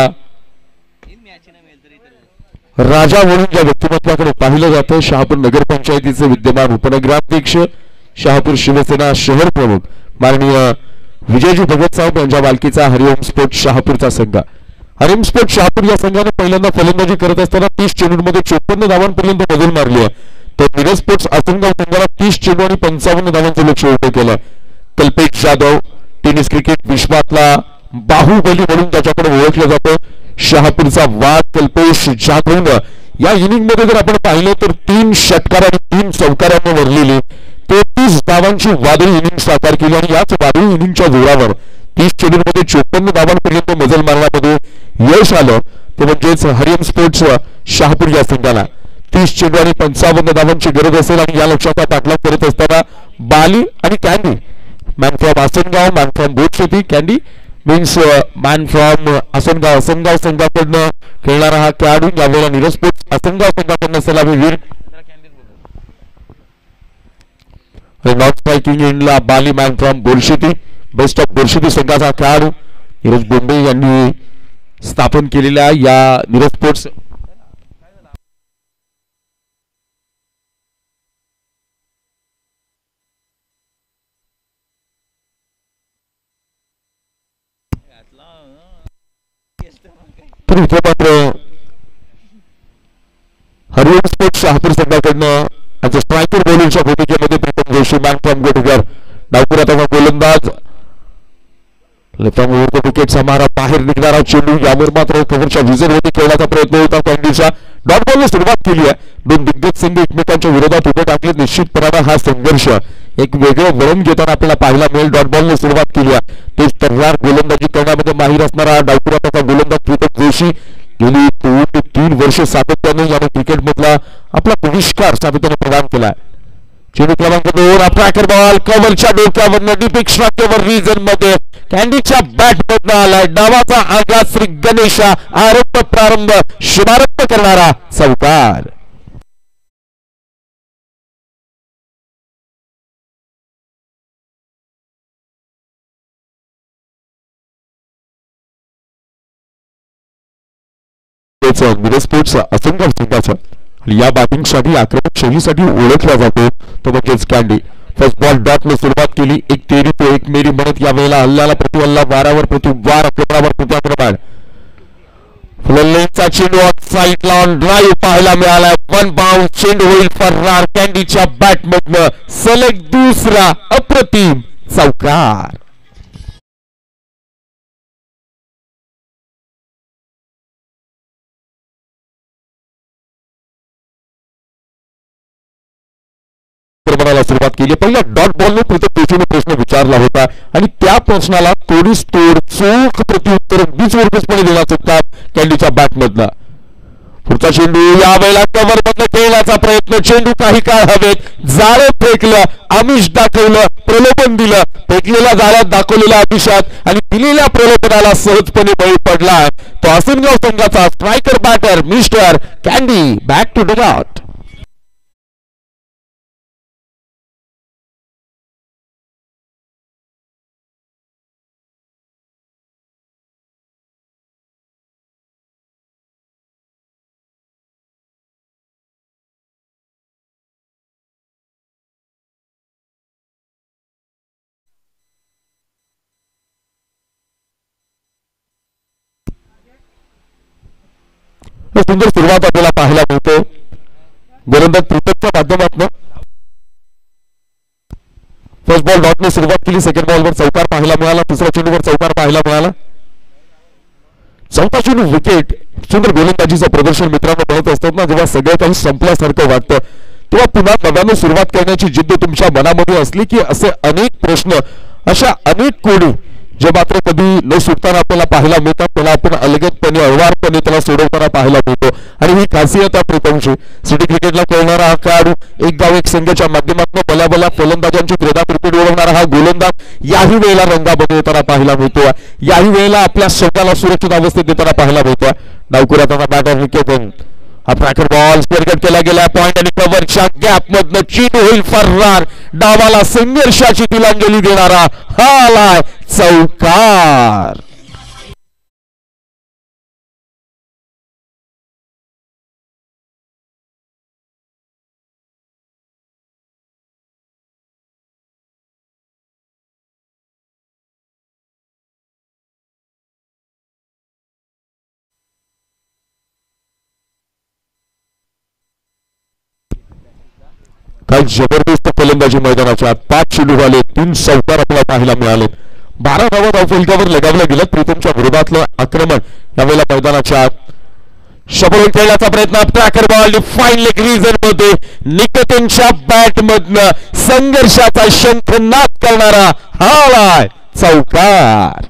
राजा म्हणून ज्या व्यक्तिमत्वाकडे पाहिलं जातं शहापूर नगरपंचायतीचे विद्यमान उपनगराध्यक्ष शहापूर शिवसेना शहर प्रमुख माननीय विजयजी भगत साहेब यांच्या मालकीचा हरिओम स्पोर्ट्स शहापूरचा संघ. हरिओम स्पोर्ट्स शहापूर या संघाने पहिल्यांदा फलंदाजी करत असताना 30 चेंडूंमध्ये 54 धावांपर्यंत बदल मारली आहे. तर नीरज स्पोर्ट्स आसनगाव संघाला 30 चेंडू आणि 55 धावांचं लक्ष उभं केलं. कल्पेश जाधव टेनिस क्रिकेट विश्वातला बाहुबली म्हणून त्याच्याकडे ओळखलं जातं. शहापूरचा वाद कल्पेश जाधव या इनिंग मध्ये जर आपण पाहिलं तर 3 षटकार आणि 3 चौकारांना भरलेली 33 धावांची वादळी इनिंग साकार केली आणि याच वादळी इनिंगच्या जोरावर 30 चेंडूंमध्ये 54 धावांपर्यंत मजल मारण्यामध्ये यश आलं. ते म्हणजेच हरिओम स्पोर्ट्स शहापूर या संघाला 30 चेंडू आणि 55 धावांची गरज असेल आणि या लक्ष्याचा पाठलाग करत असताना बाली आणि Candy, man from Asangaon, man from Botsheti, Candy means man from Asangaon संघाकडनं खेळणारा हा खेळाडू यावेळेला नीरज स्पोर्ट्स आसनगाव संघाकडनं सलामी वीर. नॉन स्ट्रायकिंग एंडला Bali, man from Borsheti, best of Borsheti संघाचा खेळाडू नीरज बोंबे यांनी स्थापन केलेल्या या नीरज स्पोर्ट्स इथे मात्र हरिओम स्पोर्ट्स शहापूर संघाकडनं स्ट्रायकर बॉलिंगच्या भूमिकेमध्ये प्रीतम जोशी, मॅन फ्रॉम गोटगर, डावपुरात गोलंदाज विकेटचा मारा, बाहेर निघणारा चेंडू, यावर मात्र कव्हरच्या विजरवरती खेळण्याचा प्रयत्न होता. कॅन्डीच्या डॉट बॉलने सुरुवात केली आहे. दोन दिग्गज संघ एकमेकांच्या विरोधात उभे टाकले. निश्चितपणाने हा संघर्ष एक वेगळं वळण घेताना आपल्याला पाहायला मिळेल. डॉट बॉलने सुरुवात केली आहे. तेच तर्रार गोलंदाजी करण्यामध्ये माहीर असणारा डावपुराचा गोलंदाज प्रीतम जोशी गेली 2 ते 3 वर्ष सातत्याने याने क्रिकेटमधला आपला बहिष्कार सातत्याने प्रदान केला. चेंडू क्रमांक 2, ट्रॅकर बॉल कव्हरच्या डोक्यावर डीप एक्स्ट्रावर रिजन मध्ये कॅन्डीच्या बॅट मधनं आलाय. डावाचा आघात श्री गणेशा, आरंभ प्रारंभ शुभारंभ करणारा चौकार. नीरज स्पोर्ट्स असंख्य संघाचा आणि या बॅटिंगसाठी आक्रमक शैलीसाठी ओळखला जातो तो म्हणजेच कॅन्डी. फर्स्ट बॉल डॉटने सुरुवात केली. 1 तेरी तो 1 मेरी म्हणत यावेळेला हल्ल्याला प्रतिहल्ला, वारावर प्रतिवार, आक्रमणावर प्रतिआक्रमण. फुललेचा चेंडू ऑफ साईडला ऑन ड्राईव्ह पाहायला मिळाला. 1 बाउंड चेंडू होईल फरार. कॅन्डीच्या बॅटमधनं सलग दुसरा अप्रतिम चौकार. सुरुवात केली. पहिल्या डॉट बॉलने प्रीतम जोशीने प्रश्न विचारला होता आणि त्या प्रश्नाला तोडीस तोड चोख प्रत्युत्तर बीचवरपणे देण्याचं काम कॅन्डीच्या बॅटमधला. पुढचा चेंडू यावेळेला कव्हर मधनं खेळण्याचा प्रयत्न. चेंडू काही काळ हवेत जाळं फेकलं, आमिष दाखवलं, प्रलोभन दिलं. फेकलेल्या जाळ्यात दाखवलेल्या आमिषात आणि दिलेल्या प्रलोभनाला सहजपणे बळी पडला तो आसनगाव संघाचा striker batter mister Candy. Back to dugout. सुंदर सुरुवात आपल्याला पाहायला मिळतो. गोलंदाज प्रीतमच्या माध्यमातून फर्स्ट बॉल डॉटने सुरुवात केली. सेकंड बॉलवर चौकार पाहायला मिळाला. तिसऱ्या चेंडूवर चौकार पाहायला मिळाला. चौथा चेंडू विकेट. सुंदर गोलंदाजीचं प्रदर्शन मित्रांनो बनत असतात ना, जेव्हा सगळं काही संपल्यासारखं वाटतं तेव्हा पुन्हा नव्याने सुरुवात करण्याची जिद्द तुमच्या मनामध्ये असली की असे अनेक प्रश्न, अशा अनेक कोडी जे मात्र कधी न सुटताना आपल्याला पाहायला मिळतात त्याला आपण अलगदपणे अळवारपणे त्याला सोडवताना पाहायला मिळतो. आणि ही खासियत आहे प्रीतमची. सिटी क्रिकेटला खेळणारा हा खेळाडू, एक गाव एक संघाच्या माध्यमातून भल्या फलंदाजांची क्रीडा क्रिकेट ओळखणारा हा गोलंदाज याही वेळेला रंगामध्ये येताना पाहायला मिळतो. याही वेळेला आपल्या संघाला सुरक्षित अवस्थेत येताना पाहायला मिळतो. डावकुरात बॅटर निकेतन. हा ट्रॅकर बॉल स्क्वेअर केला गेला. पॉइंट आणि कव्हरच्या गॅप मधनं चेंडू होईल फरार. डावाला संघर्षाची तिलांजली देणारा हा आलाय चौकार. काही जबरदस्त फलंदाजी मैदानाच्या 5 चेंडू झाले, 3 चौकार आपल्याला पाहायला मिळाले. 12 धावा धावफलकावर लगावल्या गेल्या. प्रीतमच्या विरोधातलं आक्रमण यावेळेला मैदानाच्या शबळून खेळण्याचा प्रयत्न tracker ball fine leg region मध्ये निकेतनच्या बॅट मधनं संघर्षाचा शंखनाद करणारा हा चौकार.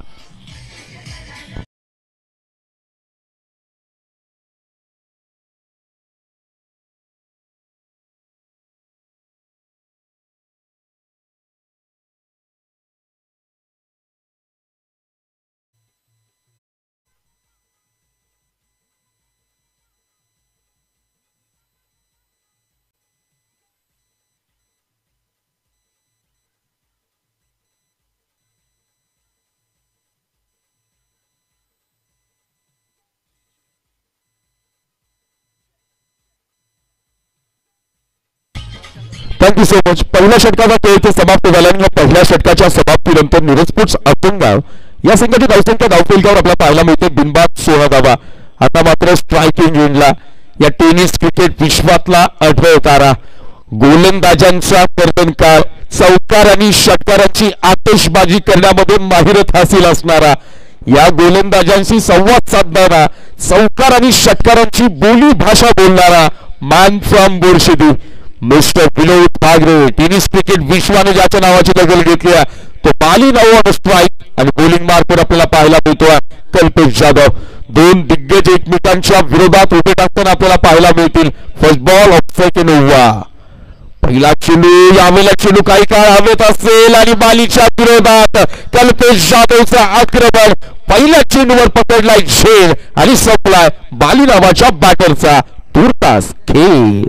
Thank you so much. पहिल्या षटकाचा खेळ इथे समाप्त झाल्याने पहिल्या षटकाच्या समाप्तीनंतर नीरज स्पोर्ट्स आतंगाव या संघाची धावसंख्या धावफलकावर आपल्याला पाहायला मिळते बिनबाद 16 धावा. आता मात्र स्ट्रायकिंग एंडला या टेनिस क्रिकेट विश्वातला आठवा तारा गोलंदाजांचा कर्तनकाळ चौकार आणि षटकारांची आतषबाजी करण्यामध्ये माहिरत हासिल असणारा या गोलंदाजांशी संवाद साधणारा चौकार आणि षटकारांची बोली भाषा बोलणारा man from Borsheti mister Vinod Thakre. Tennis cricket विश्वाने ज्याच्या नावाची दखल घेतली तो पाली नव्वद स्ट्राईक आणि बॉलिंग मार्कवर आपल्याला पाहायला मिळतोय कल्पेश जाधव. दोन दिग्गज एकमेकांच्या विरोधात उभे टाकताना आपल्याला पाहायला मिळतील. First ball of second over. पहिला चेंडू यावेळेला चेंडू काही काळ हवेत असेल आणि बालीच्या विरोधात कल्पेश जाधवचं आक्रमण पहिल्या चेंडूवर पकडलाय झेल आणि संपलाय बाली नावाच्या बॅटरचा तुर्तास खेळ.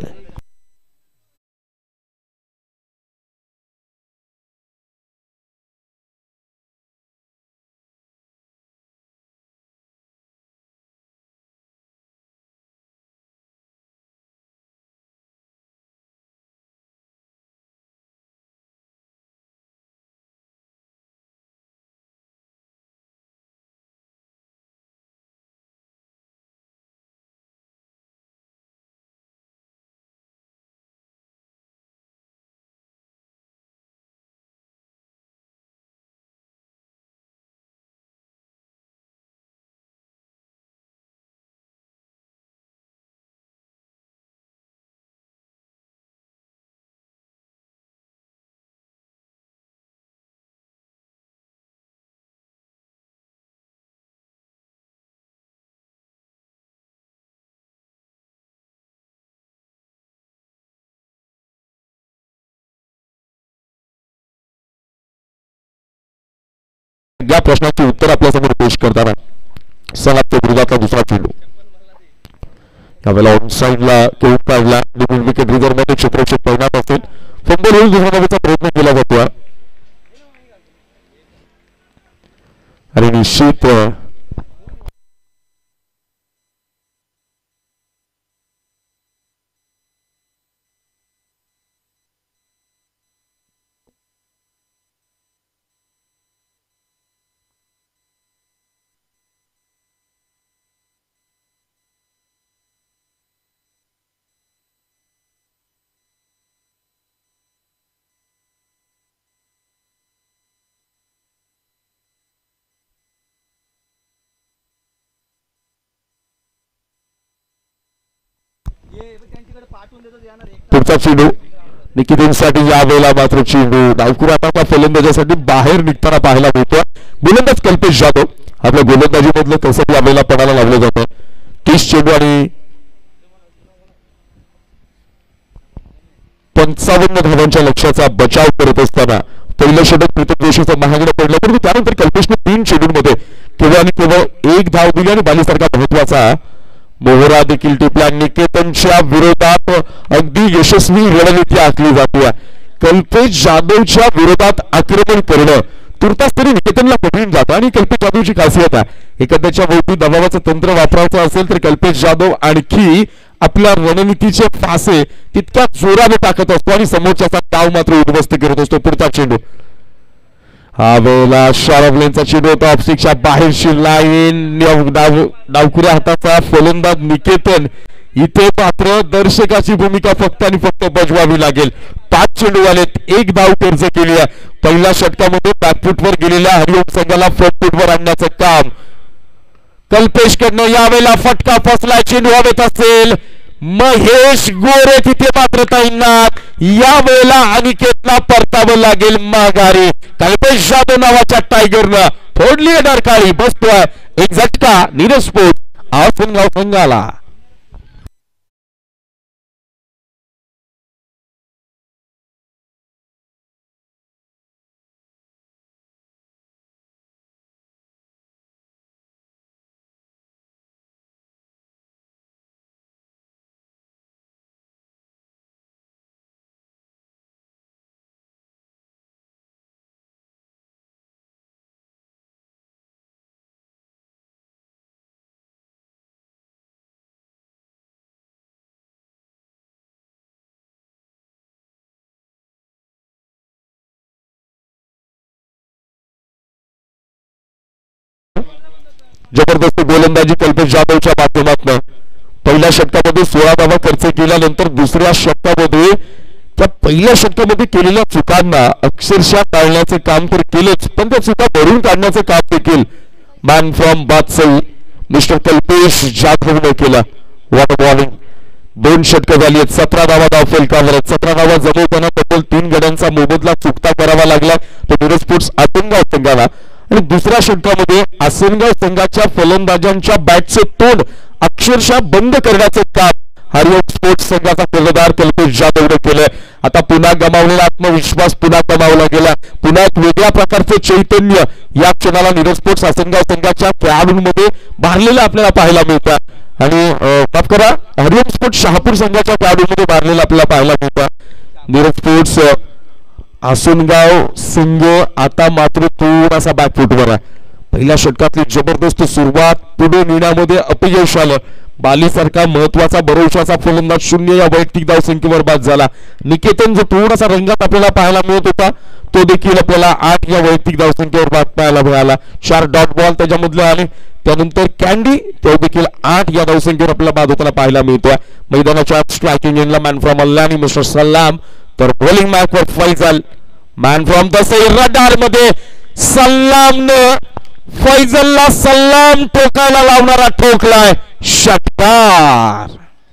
या प्रश्नाचे उत्तर आपल्यासमोर पेश करताना सलामच्या विरोधातला दुसरा चेंडू यावेळेला ऑन साईडला खेळून काढला. विकेट रिझर्व्ह मध्ये क्षेत्ररक्षक परिणाम असेल. फंबल होईल दुसरा धावेचा प्रयत्न केला जातो आणि निश्चित पुढचा चेंडू निकितींसाठी यावेळेला मात्र चेंडू डावखुरा आता फलंदाजासाठी बाहेर निघताना पाहायला मिळतोय. गोलंदाज कल्पेश जाधव आपल्या गोलंदाजी मधलं कसं यावेळेला पणाला लावलं जातं. 30 चेंडू आणि 55 धावांच्या लक्ष्याचा बचाव करत असताना पहिलं षटक प्रत्येक जोशीचं महागडं पडलं. परंतु त्यानंतर कल्पेशने 3 चेंडूंमध्ये केवळ आणि केवळ 1 धाव दिली आणि बालीसारखा महत्वाचा मोहरा देखील टिपला. निकेतनच्या विरोधात अगदी यशस्वी रणनीती आखली जाते. कल्पेश जाधवच्या विरोधात आक्रमण करणं तुर्तास तरी निकेतनला कठीण जातं आणि कल्पेश जाधवची खासियत आहे एखाद्याच्या भोवती दबावाचं तंत्र वापरायचं असेल तर कल्पेश जाधव आणखी आपल्या रणनीतीचे फासे तितक्या जोराने टाकत असतो आणि समोरच्याचा डाव मात्र उद्ध्वस्त करत असतो. पुढचा चेंडू हा वेळेला शॉर्ट लेनचा चेंडू होता. ऑफस्टिकच्या बाहेरची लाईन डावखुऱ्या हाताचा फलंदाज निकेतन. इथे मात्र दर्शकाची भूमिका फक्त आणि फक्त बजवावी लागेल. 5 चेंडू आलेत, 1 धाव कर्ज केली आहे. पहिल्या षटकामध्ये बॅकफुटवर गेलेल्या हरिओम संघाला फ्रंट फुटवर आणण्याचं काम कल्पेशकडनं यावेळेला फटका फसला, चेंडू हवेत असेल. महेश गोरे तिथे मात्र तैनात. यावेळेला अनिकेतला परतावं लागेल माघारी. कल्पेश जाधव नावाच्या टायगरनं फोडली डरकाळी. बसतोय एक झटका नीरज स्पोर्ट्स आसनगाव संघाला. जबरदस्त गोलंदाजी कल्पेश जाधवच्या माध्यमातून पहिल्या षटकामध्ये 16 धावा खर्च केल्यानंतर दुसऱ्या षटकामध्ये त्या पहिल्या षटकामध्ये केलेल्या चुकांना अक्षरशः टाळण्याचे काम तर केलेच, पण त्या चुका भरून काढण्याचे काम देखील man from Badshahi mister Kalpesh जाधवने केला. What bowling. 2 षटकं झाली आहेत. 17 धावा धाव फलकावर. 17 धावा जमवताना तब्बल 3 गड्यांचा मोबदला चुकता करावा लागला तो नीरज स्पोर्ट्स आसनगाव संघाला. आणि दुसऱ्या षटकामध्ये आसनगाव संघाच्या फलंदाजांच्या बॅटचे तोंड अक्षरशः बंद करण्याचे काम हरिओम स्पोर्ट्स संघाचा कर्णधार कल्पेश जाधवने केलंय. आता पुन्हा गमावलेला आत्मविश्वास पुन्हा गमावला गेला. पुन्हा एक वेगळ्या प्रकारचे चैतन्य या क्षणाला नीरज स्पोर्ट्स आसनगाव संघाच्या खेळाडूंमध्ये भारलेलं आपल्याला पाहायला मिळतं. आणि माफ करा, हरिओम स्पोर्ट्स शहापूर संघाच्या खेळाडूंमध्ये भारलेलं आपल्याला पाहायला मिळतं. नीरज स्पोर्ट्स आसनगाव संघ आता मात्र थोडासा बॅकफुटवर आहे. पहिल्या षटकातली जबरदस्त सुरुवात पुढे नेण्यामध्ये अपयश आलं. बालीसारखा महत्वाचा भरवशाचा फलंदाज 0 या वैयक्तिक धावसंख्येवर बाद झाला. निकेतन जो थोडासा रंगात आपल्याला पाहायला मिळत होता तो देखील आपल्याला 8 या वैयक्तिक धावसंख्येवर बाद पाहायला मिळाला. 4 डॉट बॉल त्याच्यामधले आले. त्यानंतर कॅन्डी तो देखील 8 या धावसंख्येवर आपल्याला बाद होताना पाहायला मिळतोय. मैदानाच्या स्ट्रायकिंग एंडला मॅन फ्रॉम अल्लानी मिस्टर सलाम, तर बॉलिंग मॅचवर Faizal. Man from the radar मध्ये सलामनं फैजलला सलाम ठोकायला लावणारा ठोकलाय षटकार.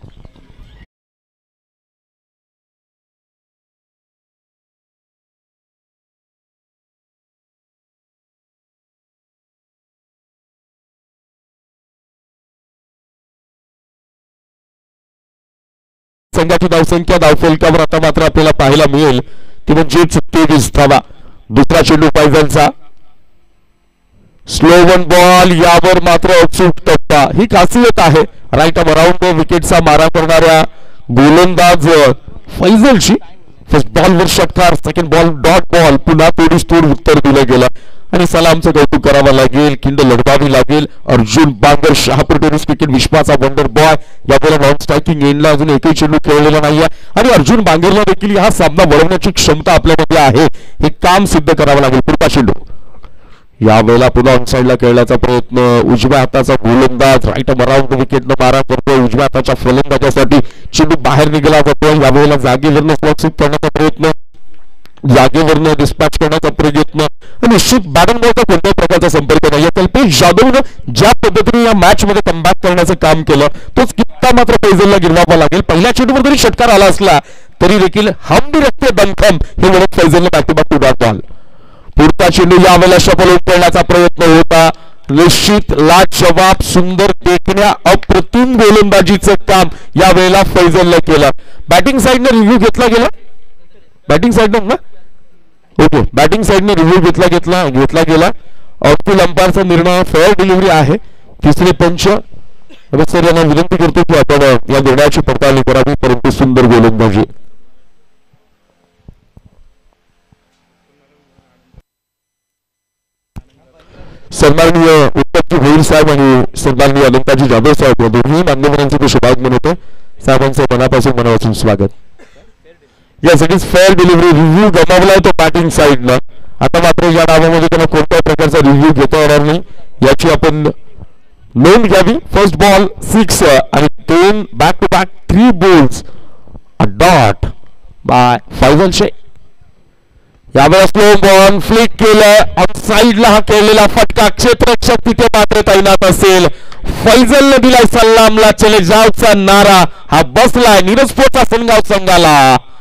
संघाची धावसंख्या धावफलकावर आता मात्र आपल्याला पाहायला मिळेल ती म्हणजे 23 धावा. दुसरा चेंडू फैजलचा. Slow one ball. यावर मात्र अचूक टप्पा. ही खासियत आहे राईट अराउंड विकेटचा मारा करणाऱ्या गोलंदाज फैजलची. फर्स्ट बॉलवर षटकार, सेकंड बॉल डॉट बॉल. पुन्हा थोडीच तोड उत्तर दिलं गेलं आणि सलामचं कौतुक करावं लागेल. खिंड लढवावी लागेल. अर्जुन बांगर शहापूर टेनिस क्रिकेट विश्वाचा वंडर बॉय यावेळेला नॉन स्ट्रायकिंग एंडला अजून एकही चेंडू खेळलेला नाहीये आणि अर्जुन बांगरला देखील हा सामना वळवण्याची क्षमता आपल्यामध्ये आहे. हे काम सिद्ध करावं लागेल. पुढचा चेंडू यावेळेला पुन्हा ऑनसाइडला खेळण्याचा प्रयत्न. उजव्या हाताचा गोलंदाज राईट अराउंड विकेटनं मारा करतो. उजव्या हाताच्या फलंदाजासाठी चेंडू बाहेर निघाला जातो. यावेळेला जागेवरनं सुरक्षित करण्याचा प्रयत्न, जागेवरनं डिस्पॅच करण्याचा प्रयत्न. निश्चित बॅटिंग बॉलचा कोणत्याही प्रकारचा संपर्क नाही. कल्पेश जाधवनं ज्या पद्धतीने या मॅच मध्ये कमबॅक करण्याचं काम केलं तोच कित्ता मात्र फैजलला गिरवावा लागेल. पहिल्या चेंडूवर जरी षटकार आला असला तरी देखील हम भी रखते दमखम हे म्हणत फैजलनं back to back dot ball. पुढचा चेंडू यावेळेला शफल करण्याचा प्रयत्न होता. निश्चित लाजवाब सुंदर टेकण्या अप्रतिम गोलंदाजीचं काम यावेळेला फैजलने केलं. बॅटिंग साइडने रिव्ह्यू घेतला गेला. बॅटिंग साइडनं ना ओके, बॅटिंग साइडने रिव्ह्यू घेतला गेला. ऑफिल अंपायरचा निर्णय फेअर डिलिव्हरी आहे. तिसरे पंच सर यांना विनंती करतो की आपण या निर्णयाची पडताळणी करावी. परंतु सुंदर गोलंदाजी. सन्माननीय उत्तमजी भोईर साहेब आणि सन्माननीय अनंताजी जाधव साहेब या दोन्ही मान्यवरांचे मी शुभागमन होते. साहेबांचं मनापासून स्वागत. यासाठी फेअर डिलिव्हरी रिव्ह्यू गमावलाय तो बॅटिंग साइडनं. आता मात्र या डावामध्ये त्यांना कोणत्याही प्रकारचा रिव्ह्यू घेता येणार नाही याची आपण नोंद घ्यावी. फर्स्ट बॉल 6 आणि 2 back to back 3 balls dot by Faizal Shaikh. यावेळेस स्लो बॉल फ्लिक केलाय ऑन साइडला हा केलेला फटका क्षेत्ररक्षक तिथे मात्र तैनात असेल. फैजलने दिलाय सलामला चले जावचा नारा हा बसलाय नीरज स्पोर्ट्स आसनगाव संघाला.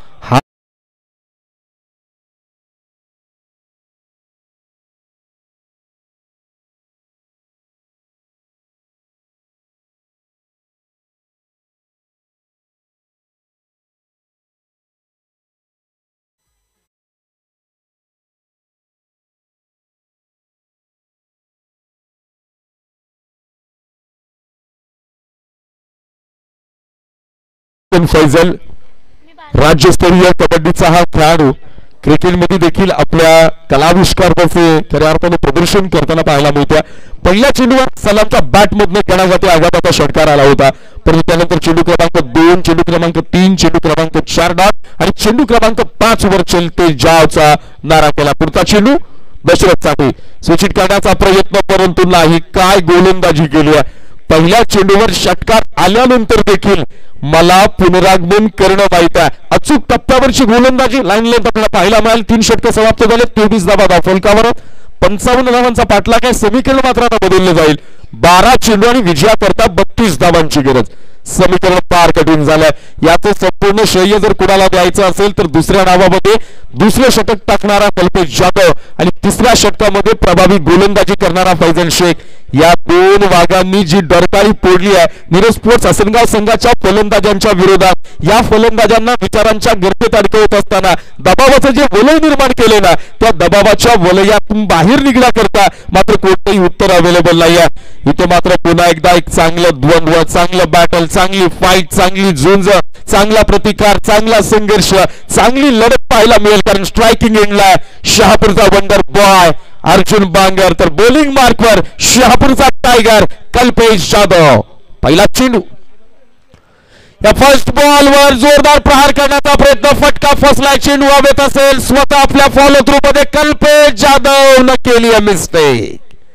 फैजल राज्यस्तरीय कबड्डीचा हा खेळाडू क्रिकेटमध्ये देखील आपल्या कलाविष्काराचे खऱ्या अर्थाने प्रदर्शन करताना पाहायला मिळते. पहिल्या चेंडूवर सलामच्या बॅटमधून गणाजाती आघाताचा षटकार आला होता, परंतु त्यानंतर चेंडू क्रमांक 2 चेंडू क्रमांक 3 चेंडू क्रमांक 4 डाव आणि चेंडू क्रमांक 5 वर चलते जावचा नारा केला. पुढचा चेंडू दशरथसाठी स्विचिट करण्याचा प्रयत्न परंतु नाही. काय गोलंदाजी केली आहे. पहिल्या चेंडूवर षटकार आल्यानंतर देखील मला पुनरागमन करणं माहित आहे. अचूक टप्प्यावरची गोलंदाजी लाईन लेंथ आपल्याला पाहायला मिळाली. 3 षटक समाप्त झाले. 23 धावा फलकावर 55 धावांचा पाठलाग आहे. समीकरण मात्र आता बदलले जाईल. 12 चेंडू आणि विजयाकरता 32 धावांची गरज. समीकरण फार कठीण झालंय. याचं संपूर्ण श्रेय जर कुणाला द्यायचं असेल तर दुसऱ्या डावामध्ये दुसरे षटक टाकणारा कल्पेश जाधव आणि तिसऱ्या षटकामध्ये प्रभावी गोलंदाजी करणारा फैजल शेख या दोन वाघांनी जी डरकाळी पोडली आहे नीरज स्पोर्ट्स आसनगाव संघाच्या फलंदाजांच्या विरोधात. या फलंदाजांना विचारांच्या गर्भेत अडकवत असताना दबावाचं जे वलय निर्माण केले ना त्या दबावाच्या वलयातून बाहेर निघण्याकरता मात्र कोणतंही उत्तर अवेलेबल नाही आहे. इथे मात्र पुन्हा एकदा एक चांगलं द्वंद्व, चांगलं बॅटल, चांगली फाईट, चांगली झुंज, चांगला प्रतिकार, चांगला संघर्ष, चांगली लढत पाहायला मिळेल. कारण स्ट्रायकिंग एंडला शहापूरचा वंडर बॉय अर्जुन बांगर तर बॉलिंग मार्कवर शहापूरचा टायगर कल्पेश जाधव. पहिला चेंडू या फर्स्ट बॉलवर जोरदार प्रहार करण्याचा प्रयत्न, फटका फसलाय. चेंडू हवेत असेल स्वतः आपल्या फॉलो थ्रू मध्ये कल्पेश जाधव न केली मिस्टेक.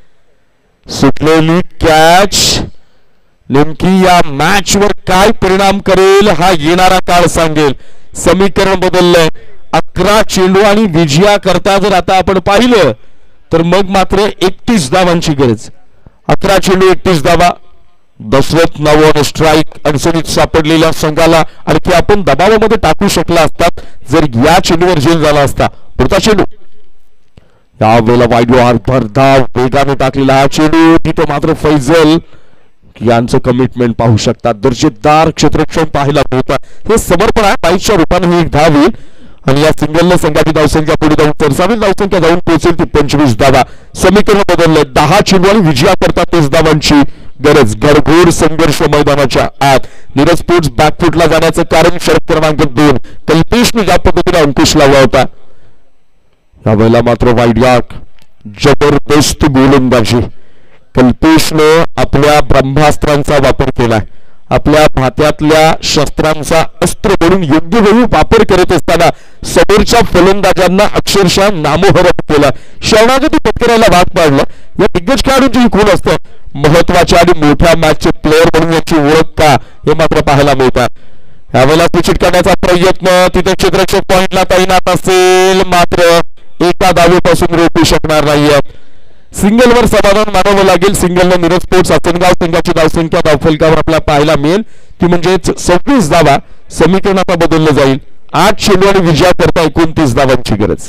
सुटलेली कॅच नेमकी या मॅच वर काय परिणाम करेल हा येणारा काळ सांगेल. समीकरण बदललंय. 11 चेंडू आणि विजया करता जर आता आपण पाहिलं तर मग मात्र 31 धावांची गरज. 11 चेंडू 31 धावा. दशरथ नावाने स्ट्राईक अडचणीत सापडलेल्या संघाला आणखी आपण दबावामध्ये टाकू शकला असतात जर या चेंडूवर झेल झाला असता. पुढचा चेंडू यावेळेला वाईडवर भरधाव वेगाने टाकलेला हा चेंडू. तिथे मात्र फैजल यांचं कमिटमेंट पाहू शकतात. दर्जेदार क्षेत्ररक्षण पाहायला मिळतात. हे समर्पण आहे. 22च्या रूपाने ही एक धाव येईल आणि या सिंगलने संघाची धावसंख्या पुढे जाऊन तरसावी धावसंख्या जाऊन पोहोचेल ती 25 धावा. समीकरण बदलले. 10 चेंडू आणि विजया करता 30 धावांची गरज. घरघोर संघर्ष मैदानाच्या आत. नीरज स्पोर्ट्स बॅकफुटला जाण्याचं कारण षटक क्रमांक 2 कल्पेशने ज्या पद्धतीने अंकुश लावला होता यावेळेला मात्र वाईड यार्क जबरदस्त गोलंदाजी. कल्पेशने आपल्या ब्रह्मास्त्रांचा वापर केलाय. आपल्या भात्यातल्या शस्त्रांचा अस्त्र म्हणून योग्य वेळी वापर करत असताना समोरच्या फलंदाजांना अक्षरशः नामोहरम केला. शरणागती पत्करायला भाग पाडलं. या दिग्गज खेळाडूंची ही खूण असते. महत्वाच्या आणि मोठ्या मॅचचे प्लेअर म्हणून याची ओळख का हे मात्र पाहायला मिळतात. यावेळेला स्विच करण्याचा प्रयत्न. तिथे क्षेत्ररक्षक पॉइंटला तैनात असेल मात्र एका धावेपासून रोखू शकणार नाहीये. सिंगलवर समाधान मानावं लागेल. सिंगलने नीरज स्पोर्ट्स आसनगाव संघाची धावसंख्या धावफलकावर आपल्याला पाहायला मिळेल ती म्हणजेच 26 धावा. समीकरण आता बदललं जाईल. 8 चेंडू आणि विजया करता 29 धावांची गरज.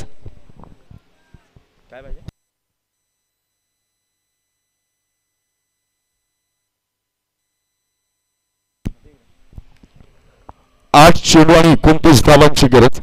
8 चेंडू आणि 29 धावांची गरज.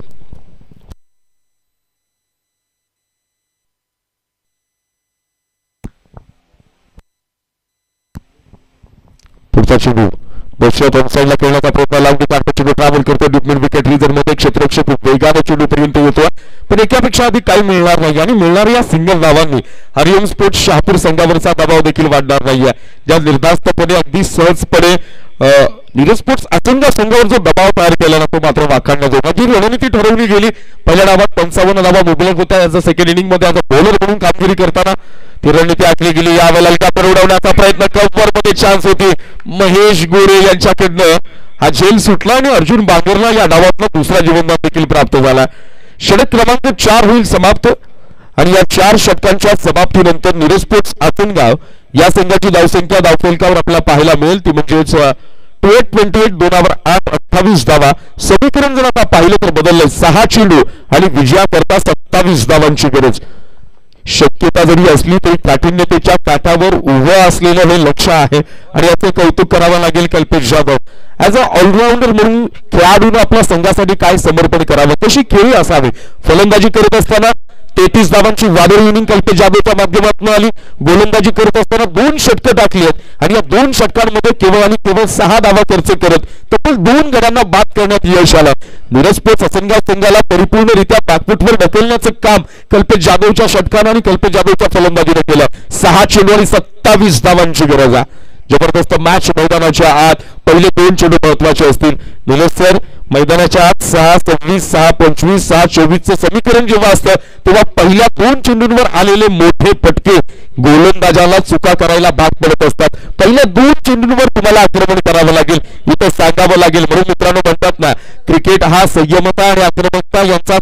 पुढचा चेंडू दशरथ ऑनसाइडला खेळण्याचा प्रयत्न लावून चेंडू ट्रॅव्हल करतो डीप मिड विकेट रिझन मध्ये. क्षेत्ररक्षक वेगाने चेंडू पर्यंत येतो पण एकापेक्षा अधिक काही मिळणार नाही आणि मिळणाऱ्या या सिंगल धावांनी हरिओम स्पोर्ट्स शहापूर संघावरचा दबाव देखील वाढणार नाहीये. ज्या निर्धास्तपणे अगदी सहजपणे नीरज स्पोर्ट्स आसनगाव संघावर जो दबाव तयार केला ना तो मात्र वाखाणण्याजोगा. जी रणनीती ठरवली गेली पहिल्या डावात 55 धावा मुबलक होत्या. याचा सेकंड इनिंग मध्ये आता बॉलर म्हणून कामगिरी करताना ती रणनीती आखली गेली. यावेळेला हेलिकॉप्टर उडवण्याचा प्रयत्न. कव्हर मध्ये चान्स होती महेश गोरे यांच्याकडनं. हा झेल सुटला आणि अर्जुन बांगरला या डावातला दुसरा जीवनदान देखील प्राप्त झाला. षटक क्रमांक 4 होईल समाप्त आणि या 4 षटकांच्या समाप्तीनंतर नीरज स्पोर्ट्स आसनगाव या संघाची धावसंख्या धावफलकावर आपल्याला पाहायला मिळेल ती म्हणजेच 28 2 8 28 धावा. समीकरण जर आता पाहिलं तर बदललंय 6 चेंडू आणि विजयाकरता 27 धावांची गरज. शक्यता जरी असली तरी काठिण्यतेच्या काठावर उभं असलेलं हे लक्ष आहे आणि याचे कौतुक करावं लागेल Kalpesh Jadhav. As a allrounder म्हणून खेळाडूने आपल्या संघासाठी काय समर्पण करावं, कशी खेळी असावे. फलंदाजी करत असताना 33 धावांची वादळी इनिंग कल्पेश जाधवच्या माध्यमातून आली. गोलंदाजी करत असताना 2 षटकं टाकली आहेत आणि या 2 षटकांमध्ये केवळ आणि केवळ 6 धावा खर्च करत तब्बल 2 गड्यांना बाद करण्यात यश आलं. नीरज स्पोर्ट्स आसनगाव संघाला परिपूर्णरित्या बॅकफुटवर ढकलण्याचं काम कल्पेश जाधवच्या षटकानं आणि कल्पेश जाधवच्या फलंदाजीने केलं. 6 चेंडू आणि 27 धावांची गरज आहे. जबरदस्त मॅच मैदानाच्या आत. पहिले 2 चेंडू महत्वाचे असतील. नीरज सर मैदानाच्या आत 6 26 6 25 6 24 समीकरण जेव्हा असतं तेव्हा पहिल्या 2 चेंडूंवर आलेले मोठे फटके गोलंदाजाला चुका करायला भाग पडत असतात. पहिल्या 2 चेंडूंवर तुम्हाला आक्रमण करावं लागेल इथं सांगावं लागेल. म्हणून मित्रांनो म्हणतात ना क्रिकेट हा संयमता आणि आक्रमकता यांचा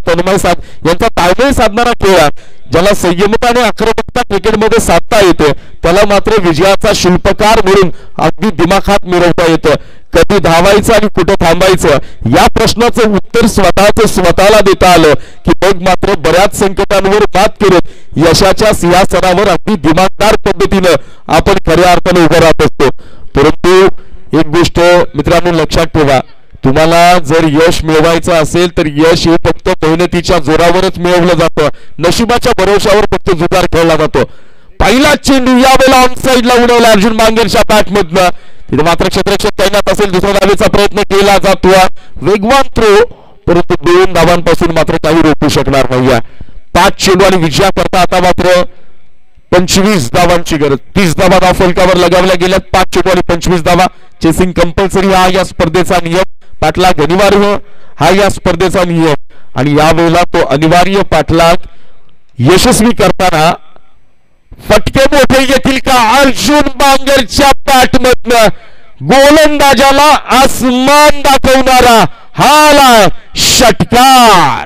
ताळमेळ साधणारा खेळ आहे. ज्याला संयमता आणि आक्रमकता क्रिकेटमध्ये साधता येते त्याला मात्र विजयाचा शिल्पकार म्हणून अगदी दिमाखात मिरवता येतं. कधी धावायचं आणि कुठं थांबायचं या प्रश्नाचं उत्तर स्वतःला देता आलं की मग मात्र बऱ्याच संकटांवर मात करत यशाच्या सिंहासनावर अगदी दिमागदार पद्धतीनं आपण खऱ्या अर्थाने उभं राहत असतो. परंतु एक गोष्ट मित्रांनो लक्षात ठेवा, तुम्हाला जर यश मिळवायचं असेल तर यश हे फक्त मेहनतीच्या जोरावरच मिळवलं जातं. नशिबाच्या भरोशावर फक्त जुगार खेळला जातो. पहिला चेंडू यावेळेला ऑन साईडला उडवला अर्जुन बांगरच्या बॅटमधनं. तिथे मात्र क्षेत्ररक्षक तैनात असेल. दुसऱ्या धावेचा प्रयत्न केला जातो. वेगवान थ्रो, परंतु 2 धावांपासून मात्र काही रोखू शकणार नाही. 5 चेंडू आणि विजयाकरता आता मात्र 25 धावांची गरज. 30 धावा धावफलकावर लगावल्या गेल्यात. 5 चेंडू आणि 25 धावा. चेसिंग कंपल्सरी हा या स्पर्धेचा नियम. पाठलाग अनिवार्य हा या स्पर्धेचा नियम आणि यावेळेला तो अनिवार्य पाठलाग यशस्वी करताना फटके मोठे येतील का? अर्जुन बांगरच्या बॅटमधनं गोलंदाजाला आसमान दाखवणारा हा षटकार.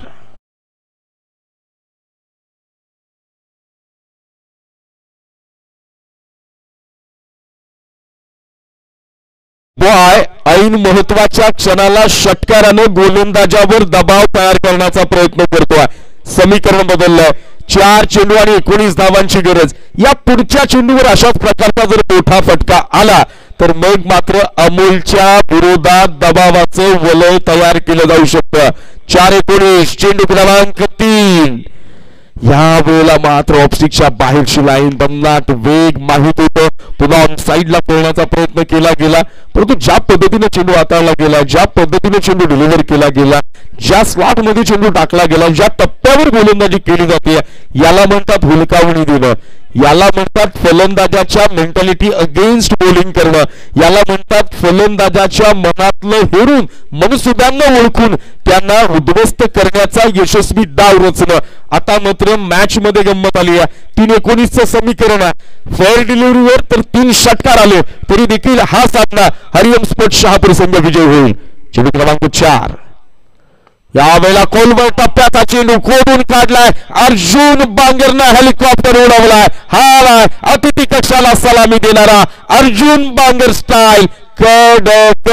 ऐन महत्वाच्या क्षणाला षटकाराने गोलंदाजावर दबाव तयार करण्याचा प्रयत्न करतोय. समीकरण बदललंय. 4 चेंडू आणि 19 धावांची गरज. या पुढच्या चेंडूवर अशाच प्रकारचा जर मोठा फटका आला तर मग मात्र अमोलच्या विरोधात दबावाचं वलय तयार केलं जाऊ शकतं. 4-19 चेंडू क्रमांक 3. या वेळेला मात्र ऑफस्टिकच्या बाहेरची लाईन बदलाट वेग माहित होतं. पुन्हा ऑन साईडला खेळण्याचा प्रयत्न केला गेला परंतु ज्या पद्धतीने चेंडू हाताळला गेला, ज्या पद्धतीने चेंडू डिलिव्हर केला गेला, ज्या स्लॉट मध्ये चेंडू टाकला गेला, ज्या टप्प्यावर गोलंदाजी केली जाते याला म्हणतात हुलकावणी देणं. याला म्हणतात फलंदाजाच्या मेंटॅलिटी अगेन्स्ट बॉलिंग करणं. याला म्हणतात फलंदाजाच्या मनातलं हेरून मनसुद्यांना ओळखून त्यांना उद्ध्वस्त करण्याचा यशस्वी डाव रचणं. आता मात्र मॅच मध्ये गंमत आली आहे. 3-19 समीकरण आहे. फेअर डिलिव्हरीवर तर 3 षटकार आले तरी देखील हा सामना हरिओम स्पोर्ट्स शहापूर संघ विजय होईल. चेंडू क्रमांक 4. यावेळेला कोलवर टप्प्याचा चेंडू खोडून काढलाय. अर्जुन बांगरनं हेलिकॉप्टर उडवलाय. हा अतिथी कक्षाला सलामी देणारा अर्जुन बांगर स्टाईल कडक.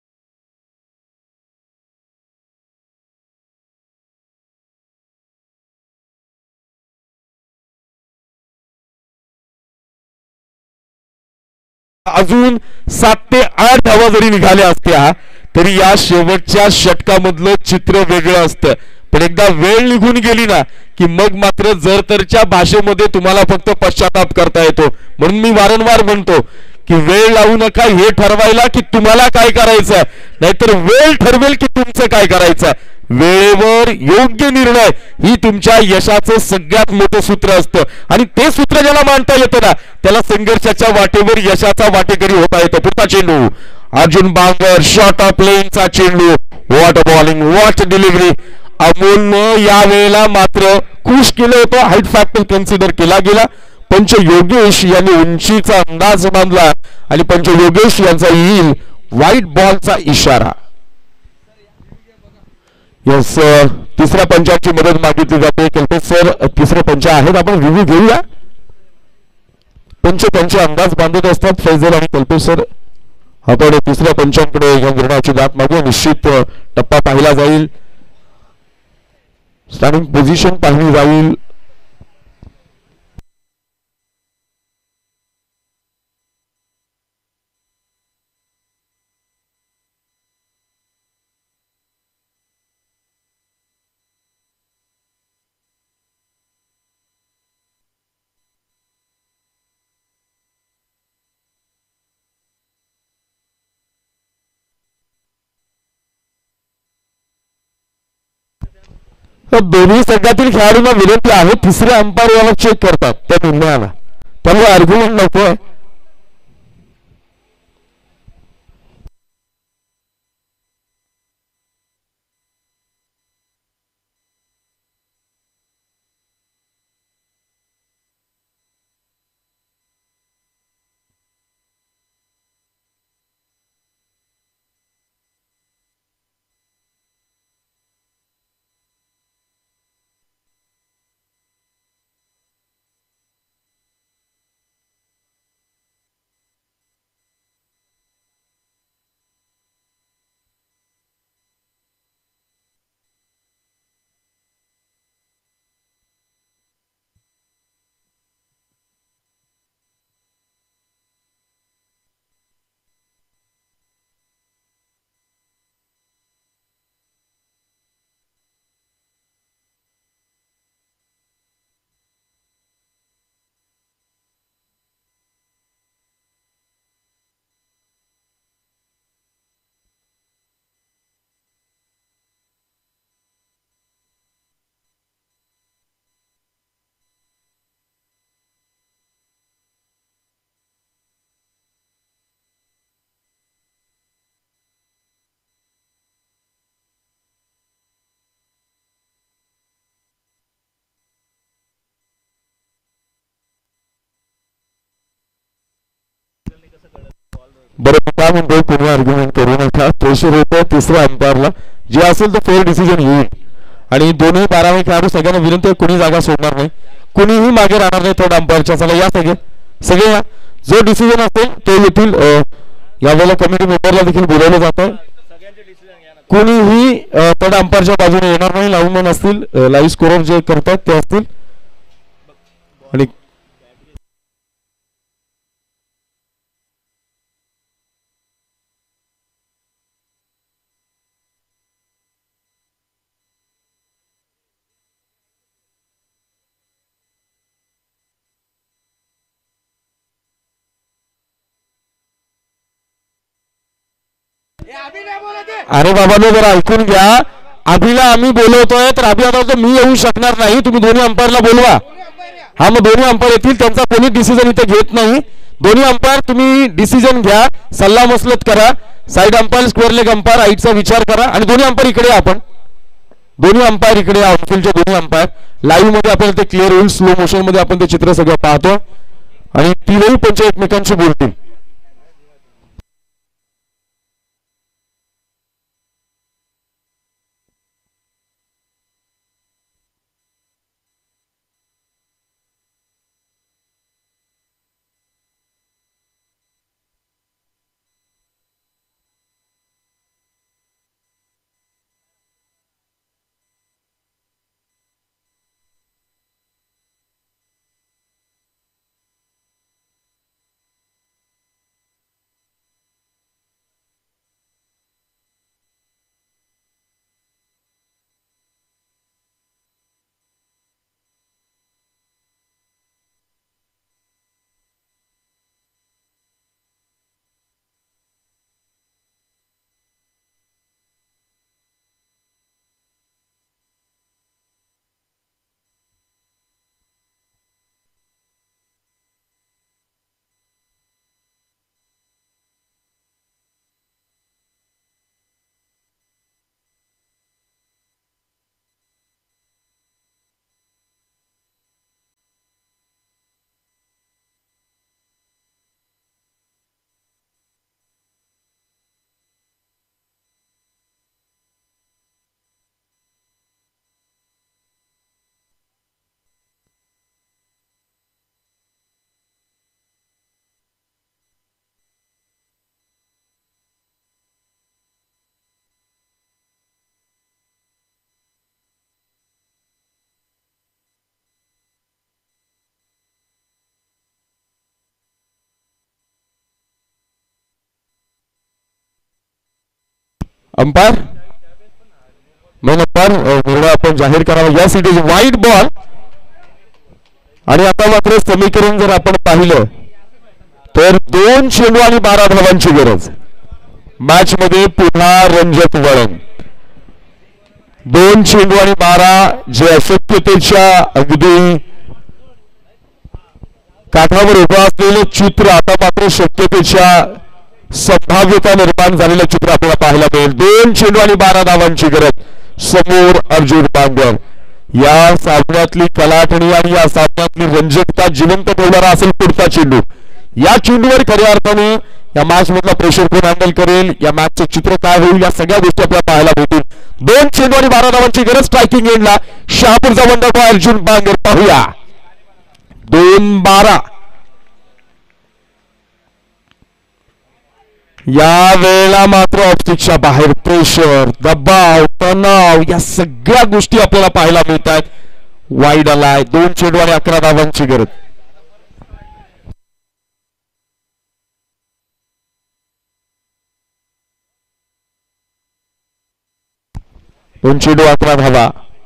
अजून 7 ते 8 धावा जरी निघाल्या असत्या तरी या शेवटच्या षटकामधलं चित्र वेगळं असतं. पण एकदा वेळ निघून गेली ना की मग मात्र जरतरच्या भाषेमध्ये तुम्हाला फक्त पश्चाताप करता येतो. म्हणून मी वारंवार म्हणतो की वेळ लावू नका हे ठरवायला की तुम्हाला काय करायचं, नाहीतर वेळ ठरवेल की तुमचं काय करायचं. वेळेवर योग्य निर्णय ही तुमच्या यशाचं सगळ्यात मोठं सूत्र असतं आणि ते सूत्र ज्याला मांडता येतं ना त्याला संघर्षाच्या वाटेवर यशाचा वाटेकरी होता येतो. पुढचा चेंडू अर्जुन बांगर शॉर्ट ऑफ लेनचा चेंडू. What bowling, what delivery. अमोलनं या वेळेला मात्र खुश केलं होतं. हाईट फॅक्टर कन्सिडर केला गेला. पंच योगेश यांनी उंचीचा अंदाज बांधला आणि पंच योगेश यांचा येईल व्हाईट बॉलचा इशारा. यस, तिसऱ्या पंचाची मदत मागितली जाते. कल्पेश सर तिसरे पंच आहेत, आपण रिव्ह्यू घेऊया. पंच त्यांचे अंदाज बांधत असतात. फैजल आणि कल्पेश सर, आपण तिसऱ्या पंचांकडे या निर्णयाची दात मागू. निश्चित टप्पा पाहिला जाईल, स्टार्टिंग पोझिशन पाहिली जाईल. दोन्ही संघातील खेळाडूंना विनंती आहे, तिसऱ्या अंपायर याला चेक करतात त्या निर्णयाला, त्यामुळे आर्ग्युमेंट नको आहे. बरं, काय म्हणतोय, पुन्हा आर्ग्युमेंट करू नका. प्रेशर होतं तिसऱ्या अंपायरला, जे असेल तर फेअर डिसिजन येईल. आणि दोन्ही 12 खेळाडू सगळ्यांना विनंती आहे, कोणी जागा सोडणार नाही, कुणीही मागे राहणार नाही थर्ड अंपायरच्या. चला या सगळे सगळे या, जो डिसिजन असेल तो येथील. यावेळेला कमिटी मेंबरला देखील बोलावलं जात आहे. कुणीही थर्ड अंपायरच्या बाजूने येणार नाही. लाईव्हमन असतील, लाईव्ह स्कोरर जे करतात ते असतील. आणि अरे बाबांनो, जरा ऐकून घ्या. अभिला आम्ही बोलवतोय, तर अभि आता मी येऊ शकणार नाही, तुम्ही दोन्ही अंपायरला बोलवा. हा, मग दोन्ही अंपायर येतील, त्यांचा कोणी डिसिजन इथे घेत नाही. दोन्ही अंपायर तुम्ही डिसिजन घ्या, सल्ला मसलत करा. Side umpire, square leg umpire, आईटचा विचार करा. आणि दोन्ही अंपायर इकडे या, आपण दोन्ही अंपायर इकडे या. आउटफील्डचे दोन्ही अंपायर लाईव्ह मध्ये आपल्याला ते क्लिअर होईल. स्लो मोशन मध्ये आपण ते चित्र सगळं पाहतो आणि तीनही पंच एकमेकांशी बोलतील. अंपायर मेन अंपायर निर्णय आपण जाहीर करावा. Yes, it is wide ball. आणि आता मात्र समीकरण जर आपण पाहिलं तर 2 चेंडू आणि 12 धावांची गरज. मॅच मध्ये पुन्हा रंजक वळण. 2 चेंडू आणि 12 जे अशक्यतेच्या अगदी काठावर उभं असलेलं चित्र आता मात्र शक्यतेच्या संभाव्यता निर्माण झालेलं चित्र आपल्याला पाहायला मिळेल. 2 चेंडू आणि 12 धावांची गरज. समोर अर्जुन बांगर. या सामन्यातली कलाटणी आणि या सामन्यातली रंजकता जिवंत ठेवणारा असेल पुढचा चेंडू. या चेंडूवर खऱ्या अर्थाने या मॅच मधला प्रेशर कोण हँडल करेल, या मॅचचं चित्र काय होईल, या सगळ्या गोष्टी आपल्याला पाहायला मिळतील. 2 चेंडू आणि 12 धावांची गरज. स्ट्रायकिंग एंडला शहापूरचा वंडर बॉय अर्जुन बांगर. पाहूया 2-12. या वेळेला मात्र ऑप्टिकच्या बाहेर प्रेशर, दबाव, तणाव या सगळ्या गोष्टी आपल्याला पाहायला मिळतात. वाईड आलाय. 2 चेंडू आणि 11 धावांची गरज. दोन चेंडू 11 धावा.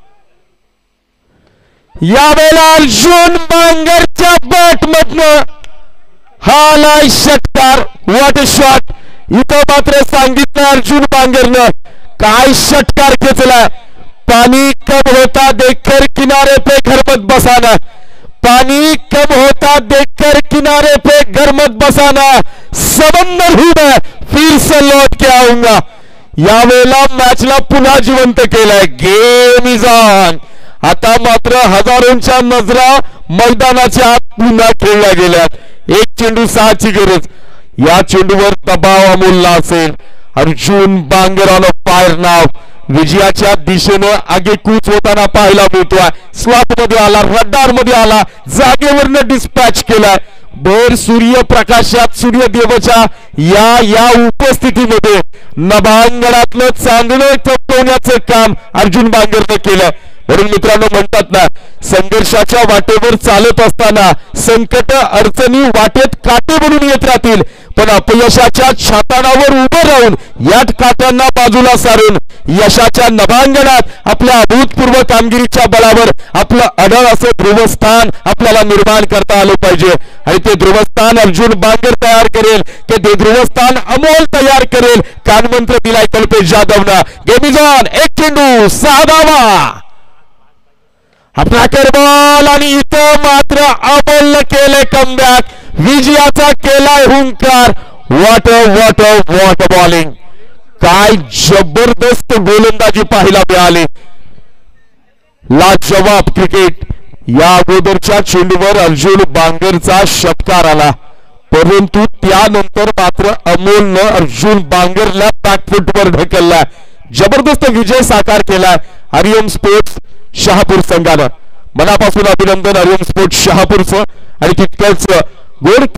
यावेळेला अर्जुन बांगरच्या बॅट मधनं हा षटकार. What a shot. इथं मात्र सांगितलं अर्जुन बांगरनं काय षटकार खेचला. पानी कम होता देखकर किनारे पे घर मत बसाना. पानी कम होता देखकर किनारे पे घर मत बसाना. समंदर हूं मैं फिर से लौट के आऊंगा. यावेळेला मॅचला पुन्हा जिवंत केलंय. Game is on. आता मात्र हजारोंच्या नजरा मैदानाच्या आत पुन्हा खेळल्या गेल्यात. 1 चेंडू 6ची गरज. या चेंडूवर दबाव अमोलला असेल. अर्जुन बांगर ऑन फायर नाव. विजयाच्या दिशेनं आगेकूच होताना पाहायला मिळतोय. स्लॉट मध्ये आला, रडार मध्ये आला, जागेवरनं डिस्पॅच केलाय. भर सूर्यप्रकाशात सूर्यदेवाच्या या उपस्थितीमध्ये नभांगणातलं चांदणं चपटवण्याचं काम अर्जुन बांगरनं केलं. म्हणून मित्रांनो म्हणतात ना, संघर्षाच्या वाटेवर चालत असताना संकट अडचणी वाटेत काटे बनून येत राहतील, पण अपयशाच्या छाताडावर उभं राहून या काट्यांना बाजूला सारून यशाच्या नभांगणात आपल्या अभूतपूर्व कामगिरीच्या बळावर आपलं अढळ असं ध्रुवस्थान आपल्याला निर्माण करता आलं पाहिजे. आणि ते ध्रुवस्थान अर्जुन बांगर तयार करेल, ते ध्रुवस्थान अमोल तयार करेल. कानमंत्र दिलाय कल्पेश जाधवनं. Game is on. 1 चेंडू 6 धावा. अपना बॉल आणि इथं मात्र अमोलनं केले कमबॅक. विजयाचा केलाय हुंकार. What bowling. काय जबरदस्त गोलंदाजी पाहायला मिळाली. लाजवाब क्रिकेट. या अगोदरच्या चेंडूवर अर्जुन बांगरचा षटकार आला, परंतु त्यानंतर मात्र अमोलनं अर्जुन बांगरला बॅकफुटवर ढकलला. जबरदस्त विजय साकार केला आर्यम स्पोर्ट्स शहापूर संघानं. मनापासून अभिनंदन आर्यम स्पोर्ट्स शहापूरचं. आणि तितकंच गोड